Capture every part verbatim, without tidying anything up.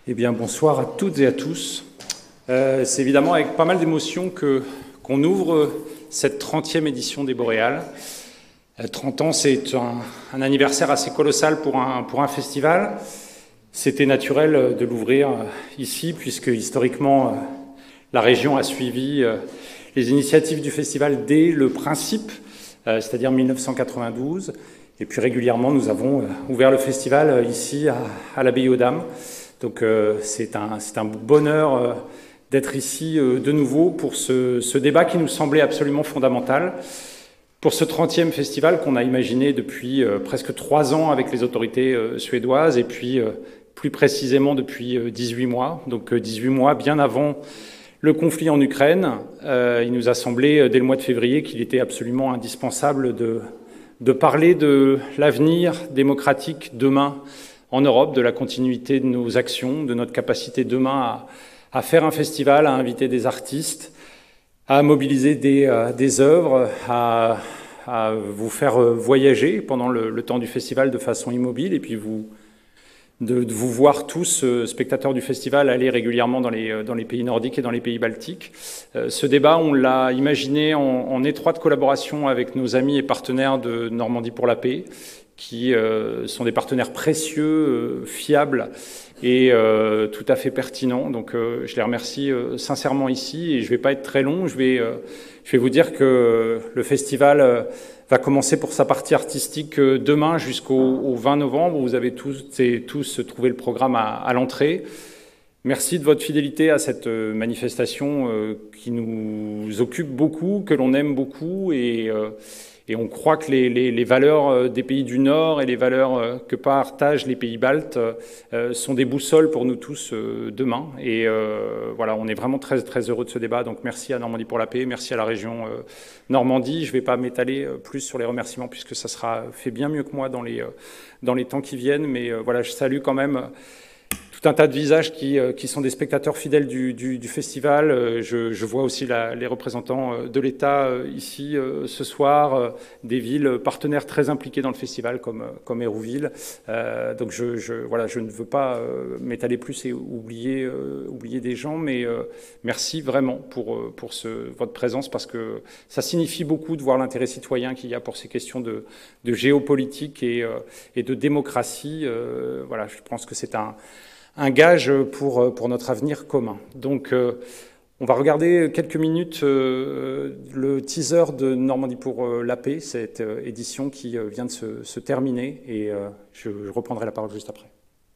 Eh bien, bonsoir à toutes et à tous. Euh, c'est évidemment avec pas mal d'émotion que, qu'on ouvre cette trentième édition des Boréales. Euh, trente ans, c'est un, un anniversaire assez colossal pour un, pour un festival. C'était naturel de l'ouvrir ici, puisque historiquement, la région a suivi les initiatives du festival dès le principe, c'est-à-dire mille neuf cent quatre-vingt-douze. Et puis régulièrement, nous avons ouvert le festival ici à, à l'Abbaye aux Dames. Donc euh, c'est un, c'est un bonheur euh, d'être ici euh, de nouveau pour ce, ce débat qui nous semblait absolument fondamental. Pour ce trentième festival qu'on a imaginé depuis euh, presque trois ans avec les autorités euh, suédoises et puis euh, plus précisément depuis euh, dix-huit mois. Donc euh, dix-huit mois bien avant le conflit en Ukraine. Euh, il nous a semblé euh, dès le mois de février qu'il était absolument indispensable de, de parler de l'avenir démocratique demain en Europe, de la continuité de nos actions, de notre capacité demain à, à faire un festival, à inviter des artistes, à mobiliser des, euh, des œuvres, à, à vous faire voyager pendant le, le temps du festival de façon immobile, et puis vous, de, de vous voir tous, euh, spectateurs du festival, aller régulièrement dans les, dans les pays nordiques et dans les pays baltiques. Euh, ce débat, on l'a imaginé en, en étroite collaboration avec nos amis et partenaires de Normandie pour la paix, qui euh, sont des partenaires précieux, euh, fiables et euh, tout à fait pertinents. Donc euh, je les remercie euh, sincèrement ici, et je ne vais pas être très long. Je vais, euh, je vais vous dire que le festival euh, va commencer pour sa partie artistique euh, demain jusqu'au au vingt novembre. Vous avez tous et tous trouvé le programme à, à l'entrée. Merci de votre fidélité à cette euh, manifestation euh, qui nous occupe beaucoup, que l'on aime beaucoup, et euh, Et on croit que les, les, les valeurs des pays du Nord et les valeurs que partagent les pays baltes euh, sont des boussoles pour nous tous euh, demain. Et euh, voilà, on est vraiment très, très heureux de ce débat. Donc merci à Normandie pour la paix, merci à la région euh, Normandie. Je ne vais pas m'étaler plus sur les remerciements puisque ça sera fait bien mieux que moi dans les, euh, dans les temps qui viennent. Mais euh, voilà, je salue quand même tout un tas de visages qui, qui sont des spectateurs fidèles du, du, du festival. Je, je vois aussi la, les représentants de l'État ici ce soir, des villes partenaires très impliquées dans le festival comme, comme Hérouville. Euh, donc je, je, voilà, je ne veux pas m'étaler plus et oublier, euh, oublier des gens, mais euh, merci vraiment pour, pour ce, votre présence, parce que ça signifie beaucoup de voir l'intérêt citoyen qu'il y a pour ces questions de, de géopolitique et, euh, et de démocratie. Euh, voilà, je pense que c'est un un gage pour, pour notre avenir commun. Donc, euh, on va regarder quelques minutes euh, le teaser de Normandie pour euh, la paix, cette euh, édition qui euh, vient de se, se terminer, et euh, je, je reprendrai la parole juste après.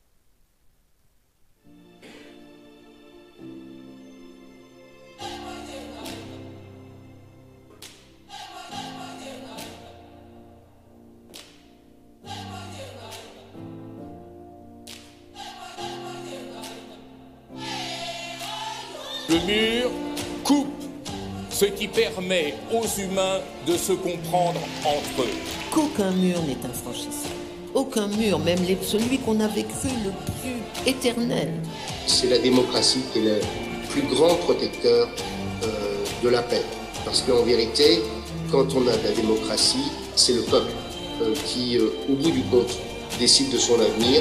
Le mur coupe, ce qui permet aux humains de se comprendre entre eux. Qu'aucun mur n'est infranchissable. Aucun mur, même les, celui qu'on avait cru le plus éternel. C'est la démocratie qui est le plus grand protecteur euh, de la paix. Parce qu'en vérité, quand on a de la démocratie, c'est le peuple euh, qui, euh, au bout du compte, décide de son avenir.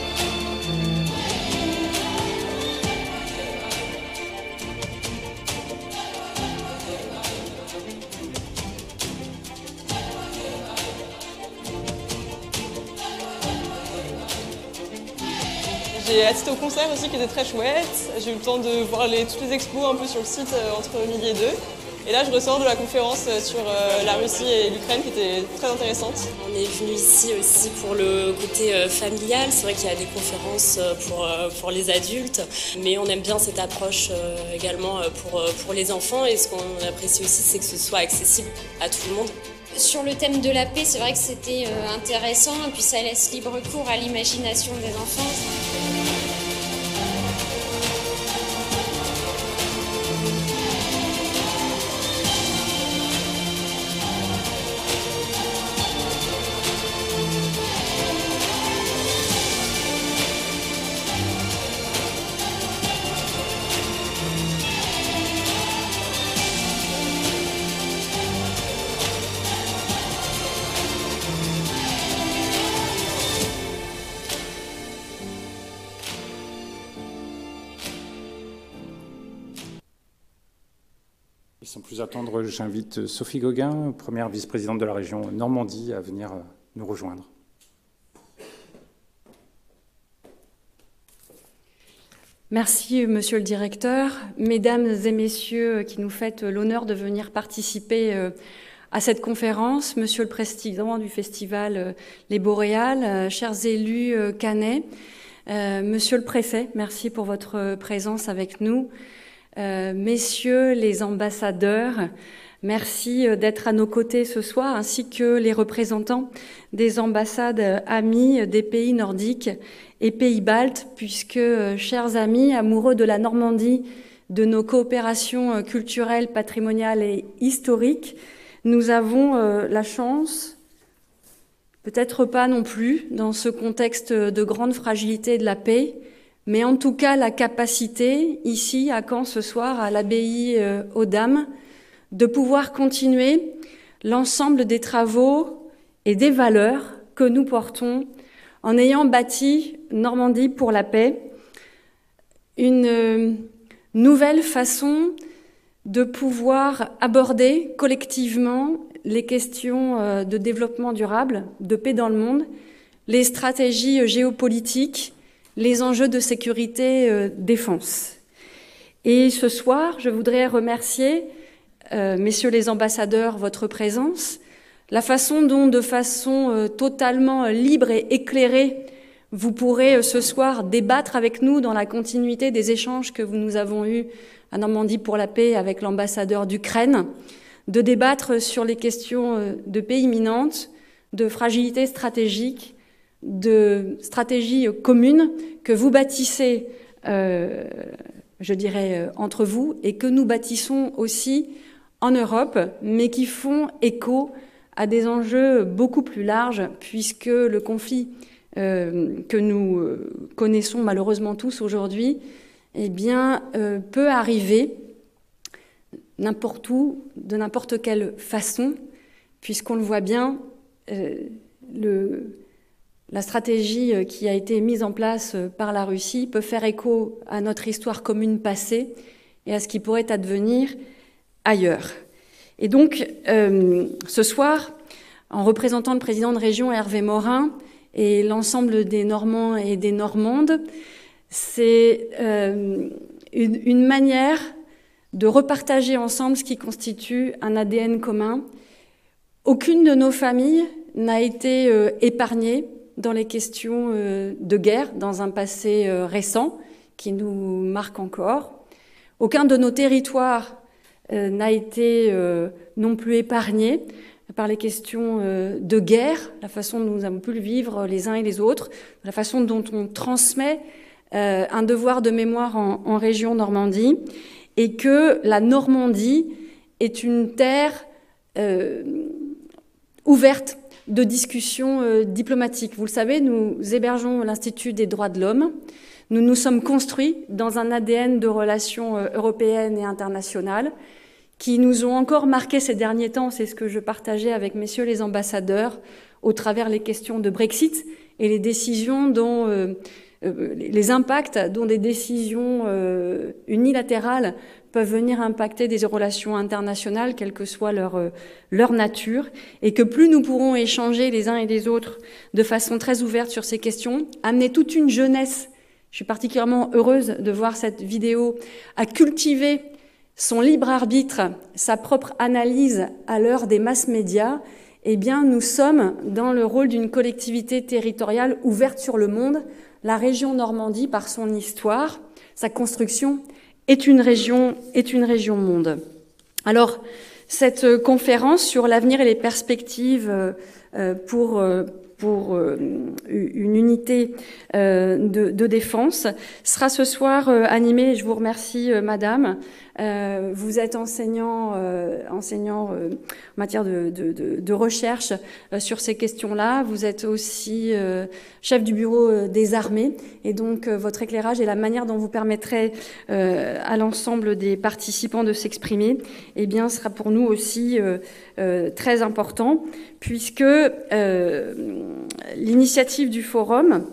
J'ai assisté au concert aussi qui était très chouette. J'ai eu le temps de voir les, toutes les expos un peu sur le site euh, entre midi et deux. Et là, je ressors de la conférence sur euh, la Russie et l'Ukraine qui était très intéressante. On est venu ici aussi pour le côté euh, familial. C'est vrai qu'il y a des conférences pour, euh, pour les adultes, mais on aime bien cette approche euh, également pour, pour les enfants. Et ce qu'on apprécie aussi, c'est que ce soit accessible à tout le monde. Sur le thème de la paix, c'est vrai que c'était euh, intéressant, et puis ça laisse libre cours à l'imagination des enfants. plus attendre, j'invite Sophie Gauguin, première vice-présidente de la région Normandie, à venir nous rejoindre. Merci, Monsieur le Directeur. Mesdames et Messieurs qui nous faites l'honneur de venir participer à cette conférence, Monsieur le Président du Festival Les Boréales, chers élus cannais, Monsieur le Préfet, merci pour votre présence avec nous. Messieurs les ambassadeurs, merci d'être à nos côtés ce soir, ainsi que les représentants des ambassades amies des pays nordiques et pays baltes, puisque, chers amis, amoureux de la Normandie, de nos coopérations culturelles, patrimoniales et historiques, nous avons la chance, peut-être pas non plus, dans ce contexte de grande fragilité de la paix, mais en tout cas la capacité, ici, à Caen ce soir, à l'abbaye aux Dames, de pouvoir continuer l'ensemble des travaux et des valeurs que nous portons en ayant bâti Normandie pour la paix, une nouvelle façon de pouvoir aborder collectivement les questions de développement durable, de paix dans le monde, les stratégies géopolitiques, les enjeux de sécurité euh, défense. Et ce soir, je voudrais remercier, euh, messieurs les ambassadeurs, votre présence, la façon dont, de façon euh, totalement libre et éclairée, vous pourrez euh, ce soir débattre avec nous dans la continuité des échanges que nous avons eus à Normandie pour la paix avec l'ambassadeur d'Ukraine, de débattre sur les questions euh, de paix imminente, de fragilité stratégique, de stratégie commune que vous bâtissez, euh, je dirais, euh, entre vous et que nous bâtissons aussi en Europe, mais qui font écho à des enjeux beaucoup plus larges, puisque le conflit euh, que nous connaissons malheureusement tous aujourd'hui, eh bien, euh, peut arriver n'importe où, de n'importe quelle façon, puisqu'on le voit bien, euh, le... La stratégie qui a été mise en place par la Russie peut faire écho à notre histoire commune passée et à ce qui pourrait advenir ailleurs. Et donc, euh, ce soir, en représentant le président de région Hervé Morin et l'ensemble des Normands et des Normandes, c'est euh, une, une manière de repartager ensemble ce qui constitue un A D N commun. Aucune de nos familles n'a été euh, épargnée dans les questions de guerre, dans un passé récent qui nous marque encore. Aucun de nos territoires n'a été non plus épargné par les questions de guerre, la façon dont nous avons pu le vivre les uns et les autres, la façon dont on transmet un devoir de mémoire en, en région Normandie, et que la Normandie est une terre euh, ouverte de discussions euh, diplomatiques. Vous le savez, nous hébergeons l'Institut des droits de l'homme. Nous nous sommes construits dans un A D N de relations euh, européennes et internationales qui nous ont encore marqué ces derniers temps. C'est ce que je partageais avec messieurs les ambassadeurs au travers les questions de Brexit et les décisions dont, euh, euh, les impacts dont des décisions euh, unilatérales peuvent venir impacter des relations internationales, quelle que soit leur, euh, leur nature, et que plus nous pourrons échanger les uns et les autres de façon très ouverte sur ces questions, amener toute une jeunesse, je suis particulièrement heureuse de voir cette vidéo, à cultiver son libre arbitre, sa propre analyse à l'heure des masses médias, eh bien nous sommes dans le rôle d'une collectivité territoriale ouverte sur le monde. La région Normandie, par son histoire, sa construction, est une région, est une région monde. Alors, cette conférence sur l'avenir et les perspectives euh, pour, euh, pour euh, une unité euh, de, de défense sera ce soir euh, animée, et je vous remercie, euh, Madame. Euh, vous êtes enseignant, euh, enseignant euh, en matière de, de, de, de recherche euh, sur ces questions-là. Vous êtes aussi euh, chef du bureau euh, des armées, et donc euh, votre éclairage et la manière dont vous permettrez euh, à l'ensemble des participants de s'exprimer, eh bien, sera pour nous aussi euh, euh, très important, puisque euh, l'initiative du forum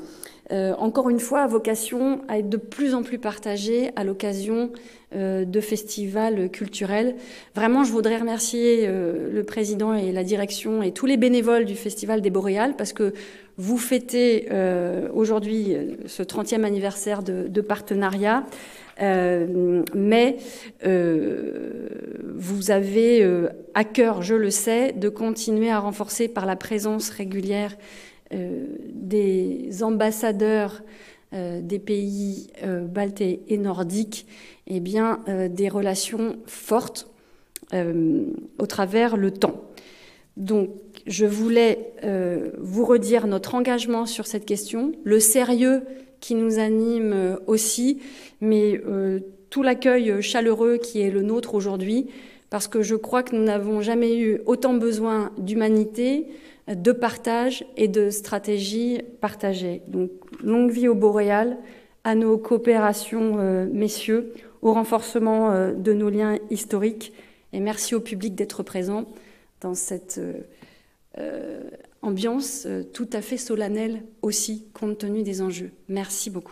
euh, encore une fois, a vocation à être de plus en plus partagée à l'occasion euh, de festivals culturels. Vraiment, je voudrais remercier euh, le président et la direction et tous les bénévoles du Festival des Boréales, parce que vous fêtez euh, aujourd'hui ce trentième anniversaire de, de partenariat. Euh, mais euh, vous avez euh, à cœur, je le sais, de continuer à renforcer par la présence régulière euh, des ambassadeurs euh, des pays euh, baltes et, et nordiques, eh bien, euh, des relations fortes euh, au travers le temps. Donc, je voulais euh, vous redire notre engagement sur cette question, le sérieux qui nous anime aussi, mais euh, tout l'accueil chaleureux qui est le nôtre aujourd'hui, parce que je crois que nous n'avons jamais eu autant besoin d'humanité, de partage et de stratégie partagée. Donc, longue vie aux Boréales, à nos coopérations, euh, messieurs, au renforcement euh, de nos liens historiques, et merci au public d'être présent dans cette euh, euh, ambiance euh, tout à fait solennelle aussi, compte tenu des enjeux. Merci beaucoup.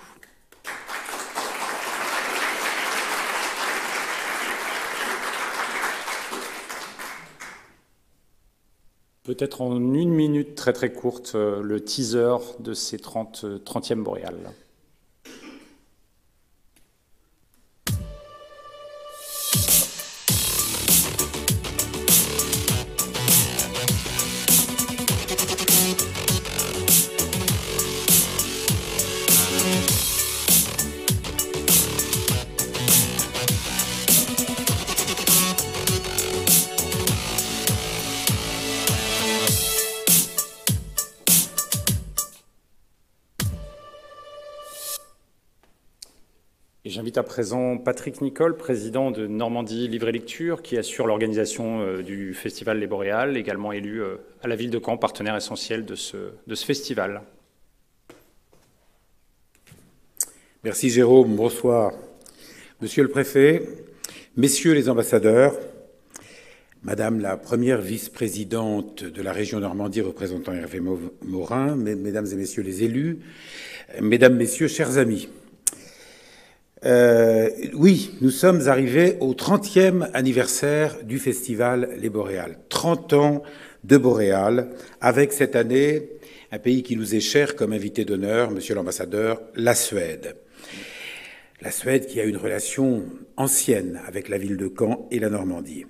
Peut-être en une minute très très courte, euh, le teaser de ces trente, trentième Boréales. J'invite à présent Patrick Nicole, président de Normandie Livre et Lecture, qui assure l'organisation euh, du Festival Les Boréales, également élu euh, à la ville de Caen, partenaire essentiel de ce, de ce festival. Merci Jérôme, bonsoir. Monsieur le préfet, messieurs les ambassadeurs, Madame la première vice-présidente de la région Normandie représentant Hervé Morin, Mesdames et Messieurs les élus, Mesdames, Messieurs, chers amis. Euh, oui, nous sommes arrivés au trentième anniversaire du festival Les Boréales. trente ans de Boréales, avec cette année un pays qui nous est cher comme invité d'honneur, monsieur l'ambassadeur, la Suède. La Suède qui a une relation ancienne avec la ville de Caen et la Normandie.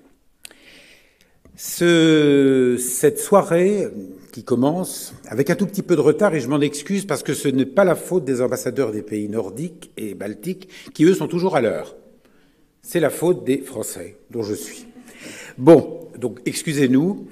Ce, cette soirée qui commence avec un tout petit peu de retard, et je m'en excuse parce que ce n'est pas la faute des ambassadeurs des pays nordiques et baltiques qui, eux, sont toujours à l'heure. C'est la faute des Français, dont je suis. Bon, donc excusez-nous.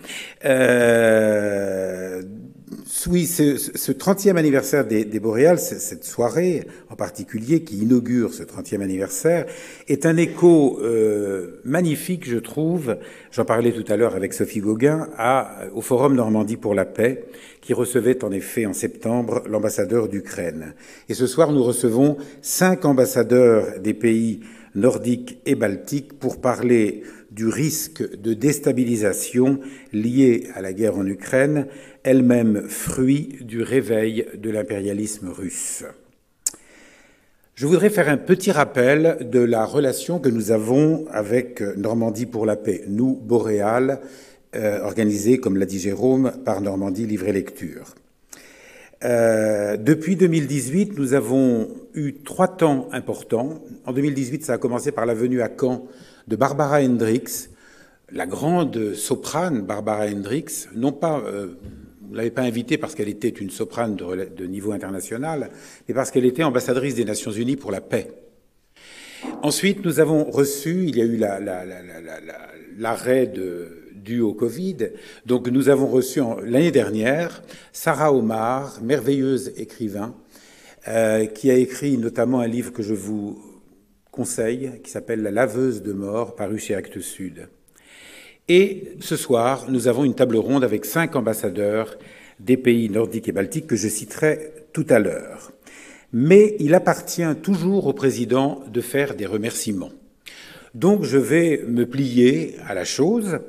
Euh, oui, ce, ce trentième anniversaire des, des Boréales, cette soirée en particulier qui inaugure ce trentième anniversaire, est un écho euh, magnifique, je trouve, j'en parlais tout à l'heure avec Sophie Gauguin, à, au Forum Normandie pour la paix, qui recevait en effet en septembre l'ambassadeur d'Ukraine. Et ce soir, nous recevons cinq ambassadeurs des pays nordiques et baltiques pour parler du risque de déstabilisation lié à la guerre en Ukraine, elle-même fruit du réveil de l'impérialisme russe. Je voudrais faire un petit rappel de la relation que nous avons avec Normandie pour la paix, nous, Boréales, euh, organisée, comme l'a dit Jérôme, par Normandie Livre et Lecture. Euh, depuis deux mille dix-huit, nous avons eu trois temps importants. En deux mille dix-huit, ça a commencé par la venue à Caen de Barbara Hendricks, la grande soprane Barbara Hendricks, non pas, euh, vous ne l'avez pas invitée parce qu'elle était une soprane de, de niveau international, mais parce qu'elle était ambassadrice des Nations Unies pour la paix. Ensuite, nous avons reçu, il y a eu la, la, la, la, la, l'arrêt de, dû au Covid, donc nous avons reçu l'année dernière Sarah Omar, merveilleuse écrivain, euh, qui a écrit notamment un livre que je vous conseil qui s'appelle « La laveuse de mort » paru chez Actes Sud. Et ce soir, nous avons une table ronde avec cinq ambassadeurs des pays nordiques et baltiques que je citerai tout à l'heure. Mais il appartient toujours au président de faire des remerciements. Donc je vais me plier à la chose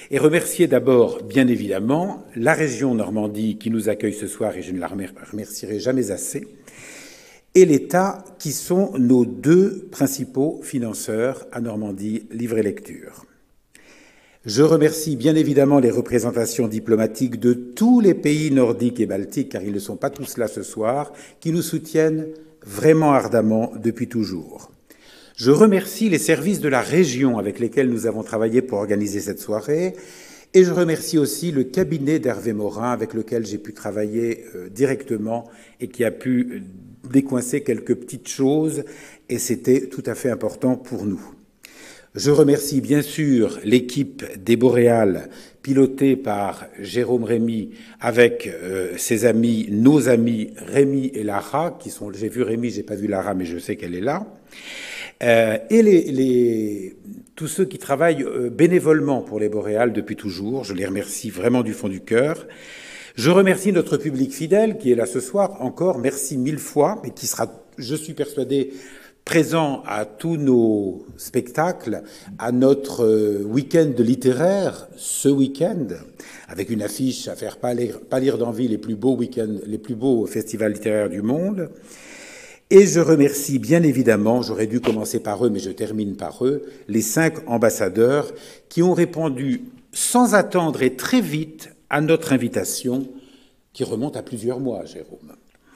et remercier d'abord, bien évidemment, la région Normandie qui nous accueille ce soir, et je ne la remercierai jamais assez, et l'État qui sont nos deux principaux financeurs à Normandie Livre et Lecture. Je remercie bien évidemment les représentations diplomatiques de tous les pays nordiques et baltiques, car ils ne sont pas tous là ce soir, qui nous soutiennent vraiment ardemment depuis toujours. Je remercie les services de la région avec lesquels nous avons travaillé pour organiser cette soirée, et je remercie aussi le cabinet d'Hervé Morin avec lequel j'ai pu travailler euh, directement et qui a pu décoincer quelques petites choses, et c'était tout à fait important pour nous. Je remercie bien sûr l'équipe des Boréales, pilotée par Jérôme Rémy, avec euh, ses amis, nos amis Rémy et Lara, qui sont, j'ai vu Rémy, j'ai pas vu Lara, mais je sais qu'elle est là. Euh, et les, les, tous ceux qui travaillent euh, bénévolement pour les Boréales depuis toujours, je les remercie vraiment du fond du cœur. Je remercie notre public fidèle qui est là ce soir encore, merci mille fois, et qui sera, je suis persuadé, présent à tous nos spectacles, à notre euh, week-end littéraire, ce week-end, avec une affiche à faire pâlir, pâlir d'envie les plus beaux week-ends, les plus beaux festivals littéraires du monde. Et je remercie bien évidemment, j'aurais dû commencer par eux, mais je termine par eux, les cinq ambassadeurs qui ont répondu sans attendre et très vite à notre invitation, qui remonte à plusieurs mois, Jérôme.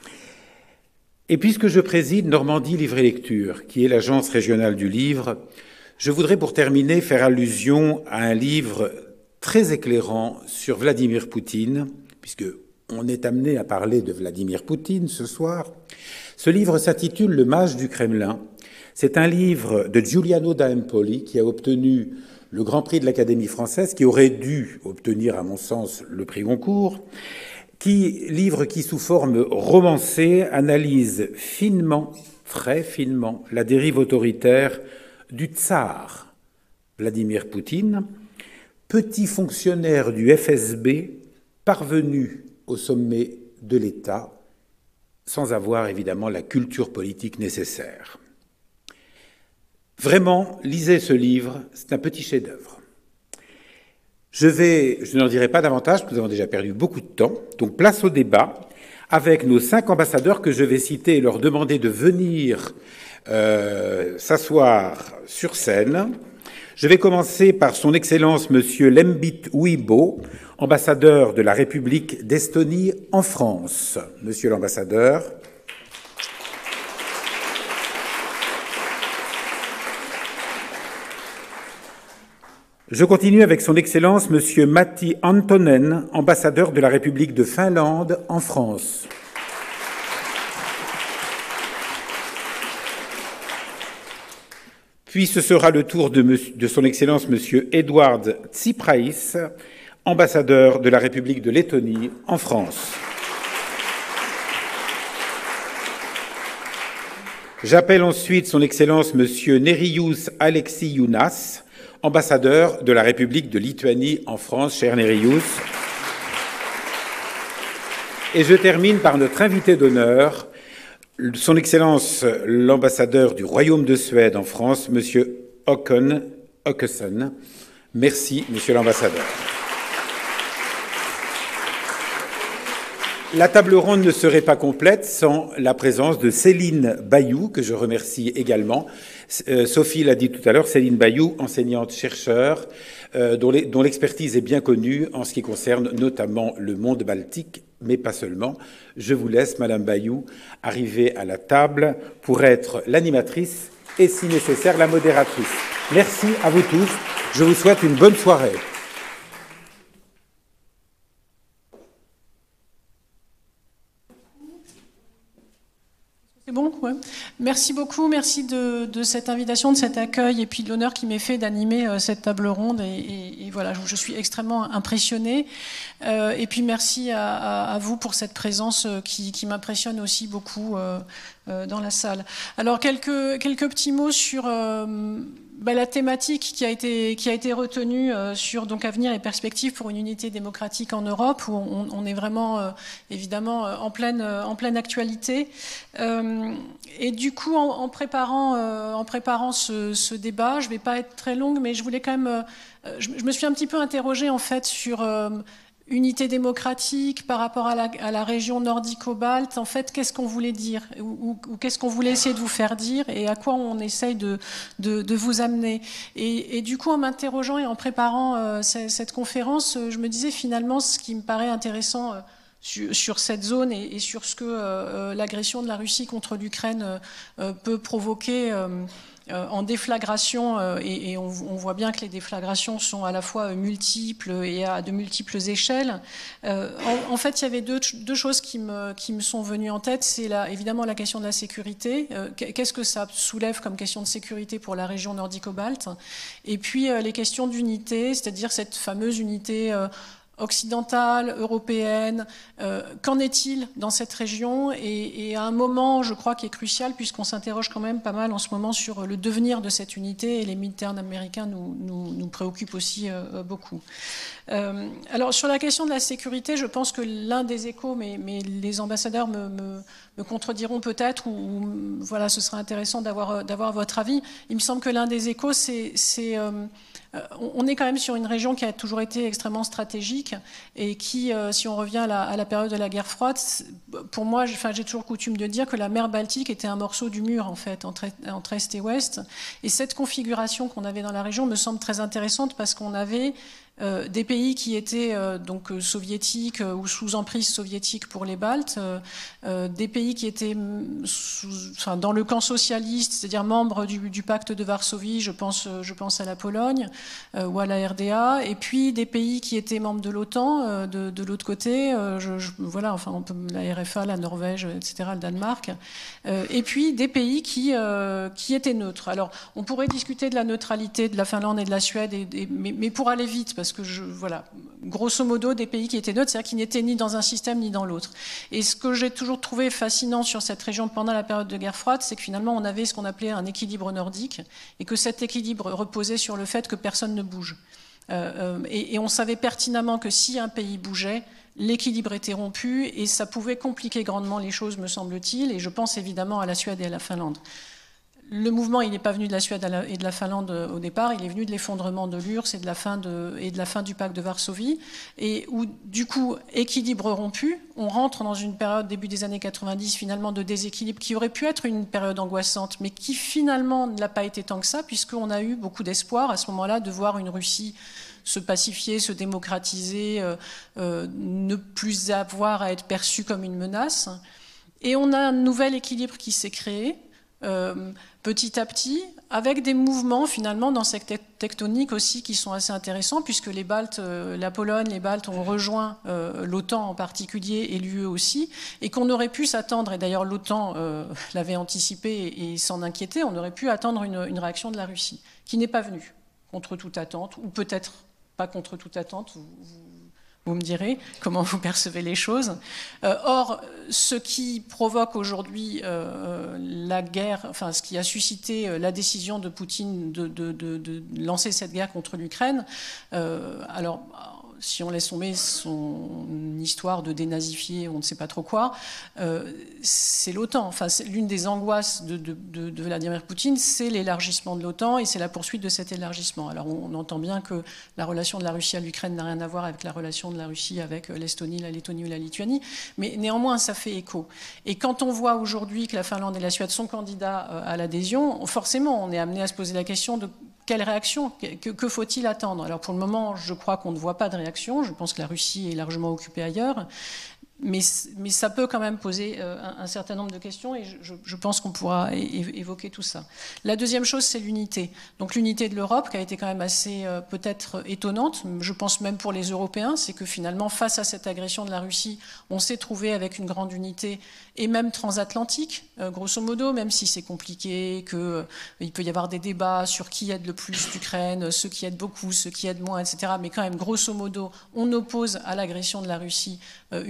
Et puisque je préside Normandie Livre et Lecture, qui est l'agence régionale du livre, je voudrais pour terminer faire allusion à un livre très éclairant sur Vladimir Poutine, puisque on est amené à parler de Vladimir Poutine ce soir. Ce livre s'intitule « Le mage du Kremlin ». C'est un livre de Giuliano da Empoli qui a obtenu le Grand Prix de l'Académie française, qui aurait dû obtenir, à mon sens, le prix Goncourt, qui, livre qui, sous forme romancée, analyse finement, très finement, la dérive autoritaire du tsar Vladimir Poutine, petit fonctionnaire du F S B, parvenu au sommet de l'État, sans avoir évidemment la culture politique nécessaire. Vraiment, lisez ce livre, c'est un petit chef-d'œuvre. Je vais, je n'en dirai pas davantage, parce que nous avons déjà perdu beaucoup de temps, donc place au débat avec nos cinq ambassadeurs que je vais citer et leur demander de venir euh, s'asseoir sur scène. Je vais commencer par son Excellence Monsieur Lembit Uibo, ambassadeur de la République d'Estonie en France. Monsieur l'ambassadeur. Je continue avec son Excellence Monsieur Matti Antonen, ambassadeur de la République de Finlande en France. Puis ce sera le tour de, monsieur, de son Excellence Monsieur Edward Tsiprais, ambassadeur de la République de Lettonie en France. J'appelle ensuite son Excellence Monsieur Nerijus Aleksijūnas, ambassadeur de la République de Lituanie en France, cher Nerijus. Et je termine par notre invité d'honneur, son Excellence l'ambassadeur du Royaume de Suède en France, Monsieur Håkon Åkesson. Merci, Monsieur l'ambassadeur. La table ronde ne serait pas complète sans la présence de Céline Bayou, que je remercie également. Euh, Sophie l'a dit tout à l'heure, Céline Bayou, enseignante-chercheur, euh, dont l'expertise est bien connue en ce qui concerne notamment le monde baltique, mais pas seulement. Je vous laisse, Madame Bayou, arriver à la table pour être l'animatrice et, si nécessaire, la modératrice. Merci à vous tous. Je vous souhaite une bonne soirée. C'est bon, ouais. Merci beaucoup, merci de, de cette invitation, de cet accueil et puis de l'honneur qui m'est fait d'animer euh, cette table ronde. Et, et, et voilà, je, je suis extrêmement impressionnée. Euh, et puis merci à, à, à vous pour cette présence qui, qui m'impressionne aussi beaucoup euh, euh, dans la salle. Alors quelques, quelques petits mots sur... Euh, bah, la thématique qui a été, qui a été retenue euh, sur donc, avenir et perspectives pour une unité démocratique en Europe, où on, on est vraiment euh, évidemment euh, en, pleine, euh, en pleine actualité. Euh, et du coup, en, en préparant, euh, en préparant ce, ce débat, je ne vais pas être très longue, mais je voulais quand même... Euh, je, je me suis un petit peu interrogée en fait sur... Euh, unité démocratique par rapport à la, à la région nordico-balte, en fait, qu'est-ce qu'on voulait dire ou, ou, ou qu'est-ce qu'on voulait essayer de vous faire dire et à quoi on essaye de, de, de vous amener. Et, et du coup, en m'interrogeant et en préparant euh, cette, cette conférence, je me disais finalement ce qui me paraît intéressant euh, sur, sur cette zone et, et sur ce que euh, l'agression de la Russie contre l'Ukraine euh, peut provoquer euh, Euh, en déflagration, euh, et, et on, on voit bien que les déflagrations sont à la fois multiples et à de multiples échelles. Euh, en, en fait, il y avait deux, deux choses qui me, qui me sont venues en tête. C'est la, évidemment la question de la sécurité. Euh, Qu'est-ce que ça soulève comme question de sécurité pour la région nordico-balte? Et puis euh, les questions d'unité, c'est-à-dire cette fameuse unité euh, occidentale, européenne. Euh, Qu'en est-il dans cette région? et, et à un moment, je crois, qui est crucial, puisqu'on s'interroge quand même pas mal en ce moment sur le devenir de cette unité, et les militaires américains nous, nous, nous préoccupent aussi euh, beaucoup. Euh, alors, sur la question de la sécurité, je pense que l'un des échos, mais, mais les ambassadeurs me, me, me contrediront peut-être, ou, ou voilà, ce sera intéressant d'avoir d'avoir votre avis. Il me semble que l'un des échos, c'est... Euh, on est quand même sur une région qui a toujours été extrêmement stratégique et qui, euh, si on revient à la, à la période de la guerre froide, pour moi, j'ai enfin, toujours coutume de dire que la mer Baltique était un morceau du mur, en fait, entre, entre Est et Ouest. Et cette configuration qu'on avait dans la région me semble très intéressante parce qu'on avait Euh, des pays qui étaient euh, donc euh, soviétiques euh, ou sous emprise soviétique pour les Baltes, euh, euh, des pays qui étaient sous, enfin, dans le camp socialiste, c'est-à-dire membres du, du pacte de Varsovie, je pense, euh, je pense à la Pologne euh, ou à la R D A, et puis des pays qui étaient membres de l'OTAN euh, de, de l'autre côté, euh, je, je, voilà, enfin, on peut, la R F A, la Norvège, et cetera, le Danemark, euh, et puis des pays qui, euh, qui étaient neutres. Alors, on pourrait discuter de la neutralité de la Finlande et de la Suède, et, et, mais, mais pour aller vite, parce que, je, voilà, grosso modo, des pays qui étaient neutres, c'est-à-dire qui n'étaient ni dans un système ni dans l'autre. Et ce que j'ai toujours trouvé fascinant sur cette région pendant la période de guerre froide, c'est que finalement, on avait ce qu'on appelait un équilibre nordique, et que cet équilibre reposait sur le fait que personne ne bouge. Euh, et, et on savait pertinemment que si un pays bougeait, l'équilibre était rompu, et ça pouvait compliquer grandement les choses, me semble-t-il, et je pense évidemment à la Suède et à la Finlande. Le mouvement, il n'est pas venu de la Suède et de la Finlande au départ, il est venu de l'effondrement de l'U R S S et de la fin de, et de la fin du pacte de Varsovie, et où, du coup, équilibre rompu, on rentre dans une période, début des années quatre-vingt-dix, finalement, de déséquilibre, qui aurait pu être une période angoissante, mais qui, finalement, ne l'a pas été tant que ça, puisqu'on a eu beaucoup d'espoir, à ce moment-là, de voir une Russie se pacifier, se démocratiser, euh, euh, ne plus avoir à être perçue comme une menace. Et on a un nouvel équilibre qui s'est créé, Euh, petit à petit, avec des mouvements finalement dans cette tectonique aussi qui sont assez intéressants, puisque les Baltes, euh, la Pologne, les Baltes ont rejoint euh, l'OTAN en particulier et l'U E aussi, et qu'on aurait pu s'attendre, et d'ailleurs l'OTAN euh, l'avait anticipé et, et s'en inquiétait, on aurait pu attendre une, une réaction de la Russie, qui n'est pas venue, contre toute attente, ou peut-être pas contre toute attente, vous, vous Vous me direz comment vous percevez les choses. Euh, or, ce qui provoque aujourd'hui euh, la guerre, enfin, ce qui a suscité euh, la décision de Poutine de, de, de, de lancer cette guerre contre l'Ukraine, euh, alors, si on laisse tomber son histoire de dénazifier, on ne sait pas trop quoi, euh, c'est l'OTAN. Enfin, l'une des angoisses de, de, de, de Vladimir Poutine, c'est l'élargissement de l'OTAN et c'est la poursuite de cet élargissement. Alors, on, on entend bien que la relation de la Russie à l'Ukraine n'a rien à voir avec la relation de la Russie avec l'Estonie, la Lettonie ou la Lituanie, mais néanmoins, ça fait écho. Et quand on voit aujourd'hui que la Finlande et la Suède sont candidats à l'adhésion, forcément, on est amené à se poser la question de quelle réaction? Que, que faut-il attendre? Alors pour le moment, je crois qu'on ne voit pas de réaction. Je pense que la Russie est largement occupée ailleurs. Mais, mais ça peut quand même poser euh, un, un certain nombre de questions et je, je pense qu'on pourra é évoquer tout ça. La deuxième chose, c'est l'unité. Donc l'unité de l'Europe, qui a été quand même assez euh, peut-être étonnante, je pense même pour les Européens, c'est que finalement, face à cette agression de la Russie, on s'est trouvé avec une grande unité et même transatlantique, euh, grosso modo, même si c'est compliqué, qu'il euh, peut y avoir des débats sur qui aide le plus l'Ukraine, ceux qui aident beaucoup, ceux qui aident moins, et cetera. Mais quand même, grosso modo, on oppose à l'agression de la Russie euh, une unité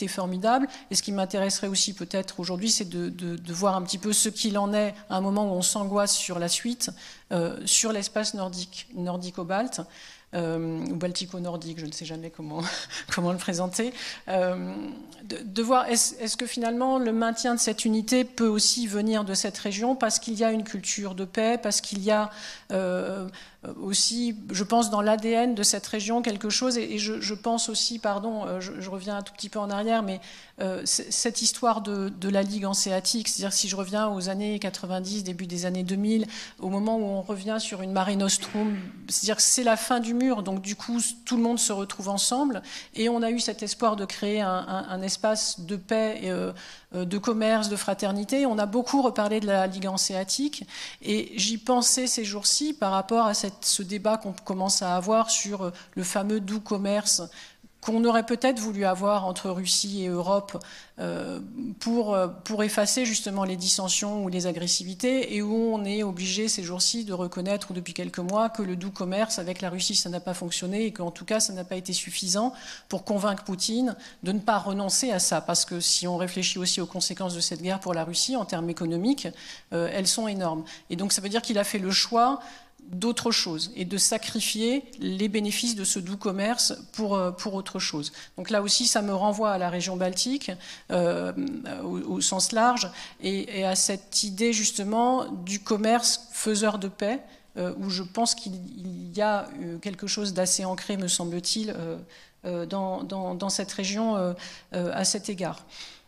formidable. Et ce qui m'intéresserait aussi peut-être aujourd'hui, c'est de, de, de voir un petit peu ce qu'il en est à un moment où on s'angoisse sur la suite, euh, sur l'espace nordique, nordico-balte. Euh, ou baltico-nordique, je ne sais jamais comment, comment le présenter, euh, de, de voir est-ce, est-ce que finalement le maintien de cette unité peut aussi venir de cette région parce qu'il y a une culture de paix, parce qu'il y a euh, aussi, je pense, dans l'A D N de cette région quelque chose, et, et je, je pense aussi, pardon, je, je reviens un tout petit peu en arrière, mais euh, cette histoire de, de la Ligue hanséatique, c'est-à-dire si je reviens aux années quatre-vingt-dix, début des années deux mille, au moment où on revient sur une Mare Nostrum, c'est-à-dire que c'est la fin du mur, donc du coup tout le monde se retrouve ensemble, et on a eu cet espoir de créer un, un, un espace de paix, et, euh, de commerce, de fraternité. On a beaucoup reparlé de la Ligue hanséatique, et j'y pensais ces jours-ci par rapport à cette, ce débat qu'on commence à avoir sur le fameux doux commerce qu'on aurait peut-être voulu avoir entre Russie et Europe euh, pour, pour effacer justement les dissensions ou les agressivités, et où on est obligé ces jours-ci de reconnaître, ou depuis quelques mois, que le doux commerce avec la Russie, ça n'a pas fonctionné, et qu'en tout cas, ça n'a pas été suffisant pour convaincre Poutine de ne pas renoncer à ça. Parce que si on réfléchit aussi aux conséquences de cette guerre pour la Russie, en termes économiques, euh, elles sont énormes. Et donc ça veut dire qu'il a fait le choix d'autre chose et de sacrifier les bénéfices de ce doux commerce pour, pour autre chose. Donc là aussi, ça me renvoie à la région baltique euh, au, au sens large, et, et à cette idée justement du commerce faiseur de paix, euh, où je pense qu'il y a quelque chose d'assez ancré, me semble-t-il, euh, euh, dans, dans, dans cette région euh, euh, à cet égard.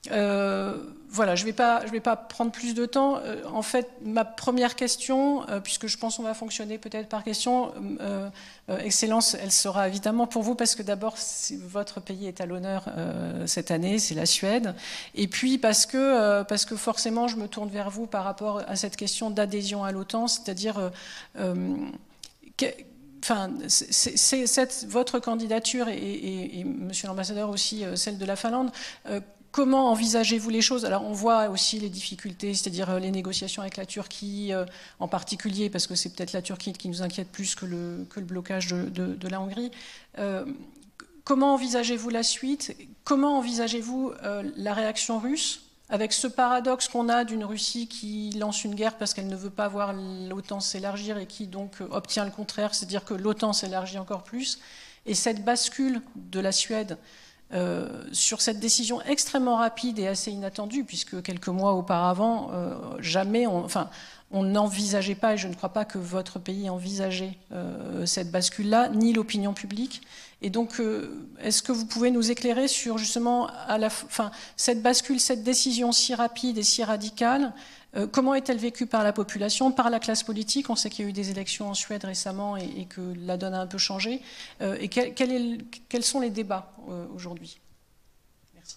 Euh, voilà, je ne vais pas, je vais pas prendre plus de temps. Euh, en fait, ma première question, euh, puisque je pense qu'on va fonctionner peut-être par question, euh, euh, Excellence, elle sera évidemment pour vous, parce que d'abord, votre pays est à l'honneur euh, cette année, c'est la Suède, et puis parce que, euh, parce que forcément, je me tourne vers vous par rapport à cette question d'adhésion à l'OTAN, c'est-à-dire... Euh, euh, que, Enfin, c'est, c'est, c'est votre candidature et, et, et monsieur l'ambassadeur aussi, euh, celle de la Finlande. Euh, comment envisagez-vous les choses? Alors, on voit aussi les difficultés, c'est-à-dire les négociations avec la Turquie euh, en particulier, parce que c'est peut-être la Turquie qui nous inquiète plus que le, que le blocage de, de, de la Hongrie. Euh, comment envisagez-vous la suite? Comment envisagez-vous euh, la réaction russe, avec ce paradoxe qu'on a d'une Russie qui lance une guerre parce qu'elle ne veut pas voir l'OTAN s'élargir et qui donc obtient le contraire, c'est-à-dire que l'OTAN s'élargit encore plus, et cette bascule de la Suède euh, sur cette décision extrêmement rapide et assez inattendue, puisque quelques mois auparavant, euh, jamais, on, enfin, on n'envisageait pas, et je ne crois pas que votre pays envisageait euh, cette bascule-là, ni l'opinion publique. Et donc, euh, est-ce que vous pouvez nous éclairer sur justement à la, enfin, cette bascule, cette décision si rapide et si radicale, euh, comment est-elle vécue par la population, par la classe politique? On sait qu'il y a eu des élections en Suède récemment et, et que la donne a un peu changé. Euh, et quel, quel est, quels sont les débats euh, aujourd'hui? Merci.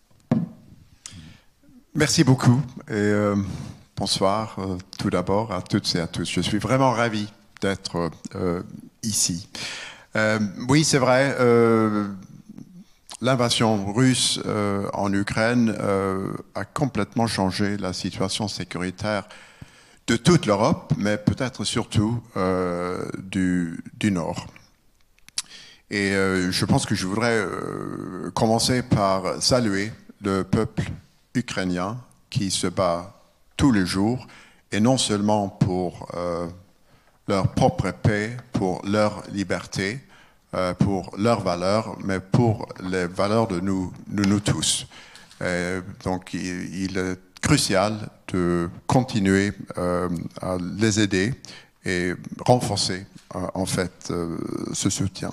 Merci beaucoup. Et, euh, bonsoir euh, tout d'abord à toutes et à tous. Je suis vraiment ravi d'être euh, ici. Euh, oui, c'est vrai, euh, l'invasion russe euh, en Ukraine euh, a complètement changé la situation sécuritaire de toute l'Europe, mais peut-être surtout euh, du, du Nord. Et euh, je pense que je voudrais euh, commencer par saluer le peuple ukrainien qui se bat tous les jours, et non seulement pour euh, leur propre paix, pour leur liberté, euh, pour leurs valeurs, mais pour les valeurs de nous, de nous tous. Et donc, il, il est crucial de continuer euh, à les aider et renforcer, euh, en fait, euh, ce soutien.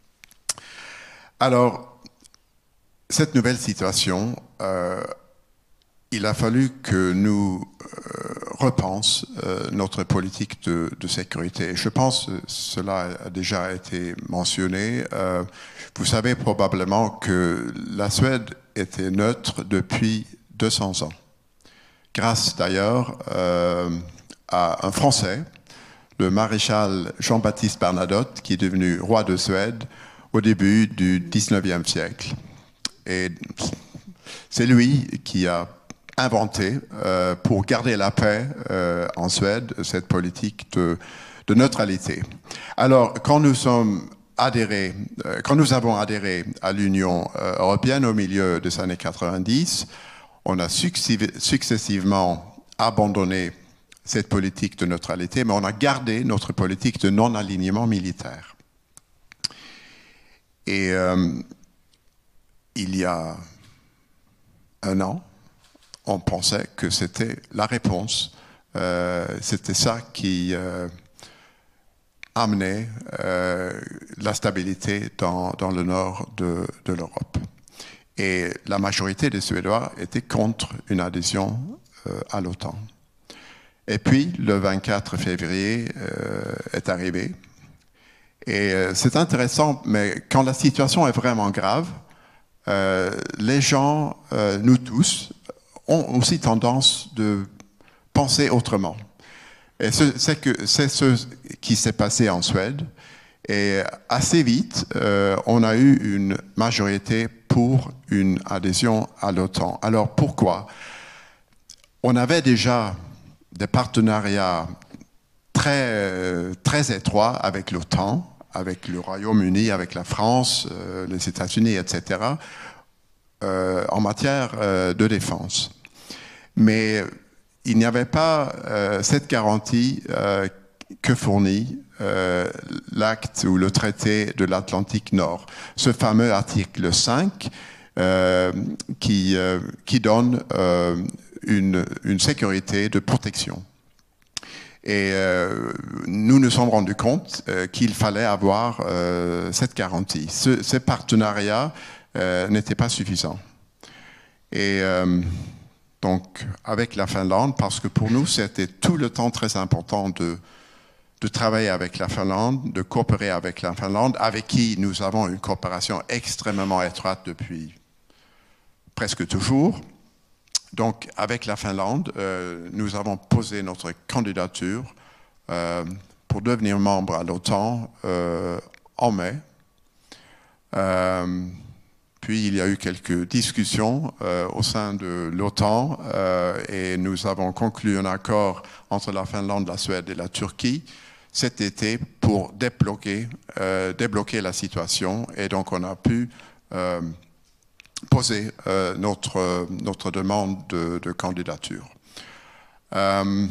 Alors, cette nouvelle situation, euh, il a fallu que nous euh, repensions euh, notre politique de, de sécurité. Je pense que cela a déjà été mentionné. Euh, vous savez probablement que la Suède était neutre depuis deux cents ans. Grâce d'ailleurs euh, à un Français, le maréchal Jean-Baptiste Bernadotte, qui est devenu roi de Suède au début du dix-neuvième siècle. Et c'est lui qui a inventé, euh, pour garder la paix euh, en Suède, cette politique de, de neutralité. Alors, quand nous sommes adhéré, euh, quand nous avons adhéré à l'Union euh, européenne au milieu des années quatre-vingt-dix, on a successivement abandonné cette politique de neutralité, mais on a gardé notre politique de non-alignement militaire. Et euh, il y a un an, on pensait que c'était la réponse. Euh, c'était ça qui euh, amenait euh, la stabilité dans, dans le nord de, de l'Europe. Et la majorité des Suédois étaient contre une adhésion euh, à l'OTAN. Et puis, le vingt-quatre février euh, est arrivé. Et euh, c'est intéressant, mais quand la situation est vraiment grave, euh, les gens, euh, nous tous, ont aussi tendance de penser autrement. Et c'est que c'est ce qui s'est passé en Suède. Et assez vite, euh, on a eu une majorité pour une adhésion à l'OTAN. Alors pourquoi? On avait déjà des partenariats très, très étroits avec l'OTAN, avec le Royaume-Uni, avec la France, euh, les États-Unis, et cetera, euh, en matière euh, de défense. Mais il n'y avait pas euh, cette garantie euh, que fournit euh, l'acte ou le traité de l'Atlantique Nord, ce fameux article cinq euh, qui, euh, qui donne euh, une, une sécurité de protection. Et euh, nous nous sommes rendus compte euh, qu'il fallait avoir euh, cette garantie. Ce, ces partenariats euh, n'étaient pas suffisants. Et euh, donc, avec la Finlande, parce que pour nous, c'était tout le temps très important de, de travailler avec la Finlande, de coopérer avec la Finlande, avec qui nous avons une coopération extrêmement étroite depuis presque toujours. Donc, avec la Finlande, euh, nous avons posé notre candidature euh, pour devenir membre à l'OTAN euh, en mai. Euh, puis, il y a eu quelques discussions euh, au sein de l'OTAN euh, et nous avons conclu un accord entre la Finlande, la Suède et la Turquie cet été pour débloquer, euh, débloquer la situation. Et donc, on a pu euh, poser euh, notre, notre demande de, de candidature. Euh,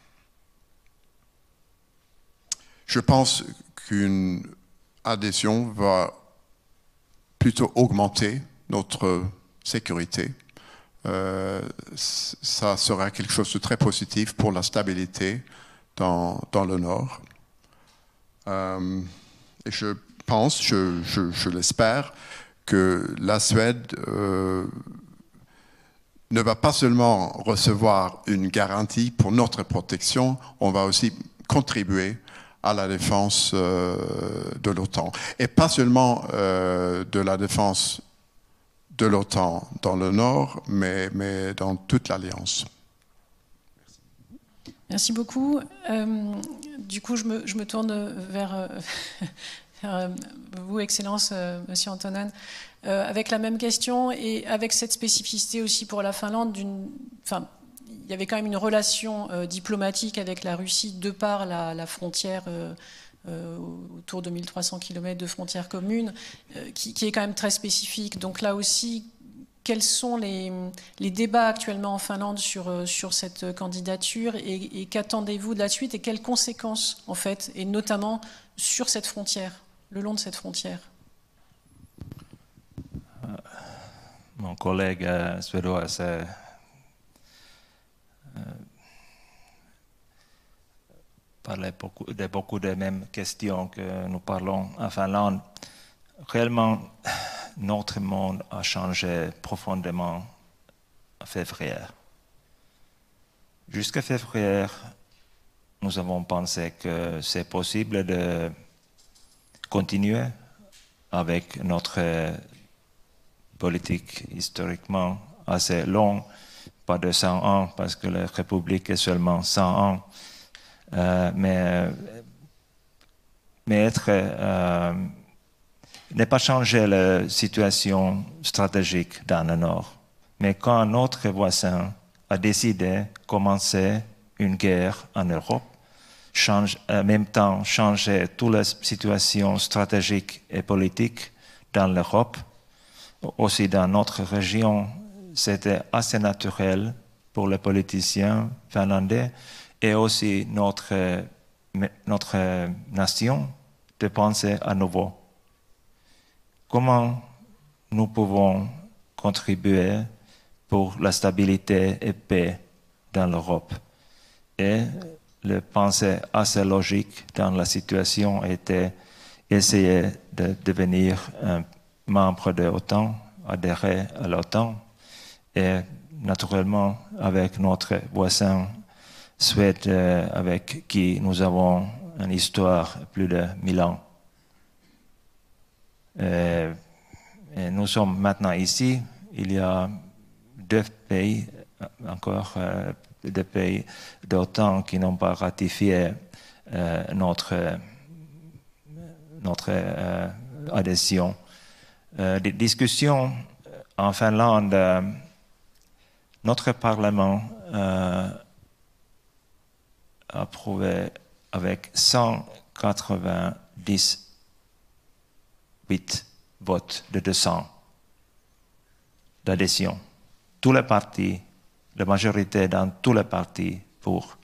je pense qu'une adhésion va plutôt augmenter notre sécurité. Euh, ça sera quelque chose de très positif pour la stabilité dans, dans le Nord. Euh, et je pense, je, je, je l'espère, que la Suède euh, ne va pas seulement recevoir une garantie pour notre protection, on va aussi contribuer à la défense euh, de l'OTAN. Et pas seulement euh, de la défense de l'OTAN dans le Nord, mais, mais dans toute l'Alliance. Merci beaucoup. Euh, du coup, je me, je me tourne vers... Euh, vous, Excellence, euh, Monsieur Antonen, euh, avec la même question et avec cette spécificité aussi pour la Finlande, d'une, enfin, il y avait quand même une relation euh, diplomatique avec la Russie de par la, la frontière euh, euh, autour de mille trois cents kilomètres de frontières communes, euh, qui, qui est quand même très spécifique. Donc là aussi, quels sont les, les débats actuellement en Finlande sur, sur cette candidature et, et qu'attendez-vous de la suite et quelles conséquences en fait, et notamment sur cette frontière, le long de cette frontière? Mon collègue euh, suédois euh, parlait beaucoup de beaucoup des mêmes questions que nous parlons en Finlande. Réellement, notre monde a changé profondément en février. Jusqu'à février, nous avons pensé que c'est possible de continuer avec notre politique historiquement assez longue, pas de cent ans, parce que la République est seulement cent ans, euh, mais, mais être... Euh, n'est pas changer la situation stratégique dans le Nord. Mais quand notre voisin a décidé de commencer une guerre en Europe, change, en même temps changer toute la situation stratégique et politique dans l'Europe, aussi dans notre région. C'était assez naturel pour les politiciens finlandais et aussi notre, notre nation de penser à nouveau. Comment nous pouvons contribuer pour la stabilité et paix dans l'Europe? Et le pensée assez logique dans la situation était essayer de devenir un membre de l'OTAN, adhérer à l'OTAN, et naturellement avec notre voisin Suède, avec qui nous avons une histoire plus de mille ans. Et, et nous sommes maintenant ici. Il y a deux pays, encore euh, deux pays d'OTAN qui n'ont pas ratifié euh, notre, notre euh, adhésion. Euh, des discussions en Finlande, euh, notre Parlement euh, a approuvé avec cent quatre-vingt-dix-huit votes de deux cents d'adhésion. Tous les partis, la majorité dans tous les partis pour.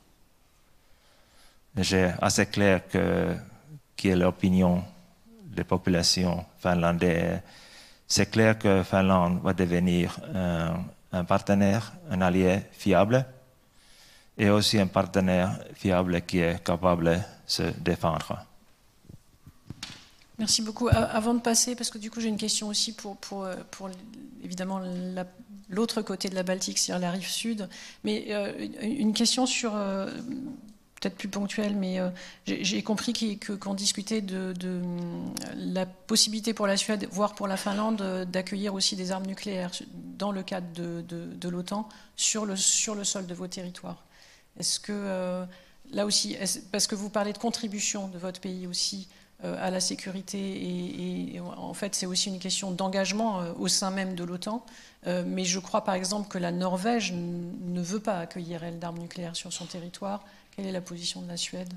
J'ai assez clair que qui est l'opinion des populations finlandaises. C'est clair que Finlande va devenir un, un partenaire, un allié fiable et aussi un partenaire fiable qui est capable de se défendre. Merci beaucoup. Avant de passer, parce que du coup j'ai une question aussi pour, pour, pour évidemment l'autre côté de la Baltique, c'est-à-dire la rive sud, mais euh, une question sur, euh, peut-être plus ponctuelle, mais euh, j'ai compris qu'on discutait de, de la possibilité pour la Suède, voire pour la Finlande, d'accueillir aussi des armes nucléaires dans le cadre de, de, de l'OTAN sur le, sur le sol de vos territoires. Est-ce que, euh, là aussi, parce que vous parlez de contribution de votre pays aussi, à la sécurité et, et en fait c'est aussi une question d'engagement au sein même de l'OTAN, mais je crois par exemple que la Norvège ne veut pas accueillir elle d'armes nucléaires sur son territoire. Quelle est la position de la Suède?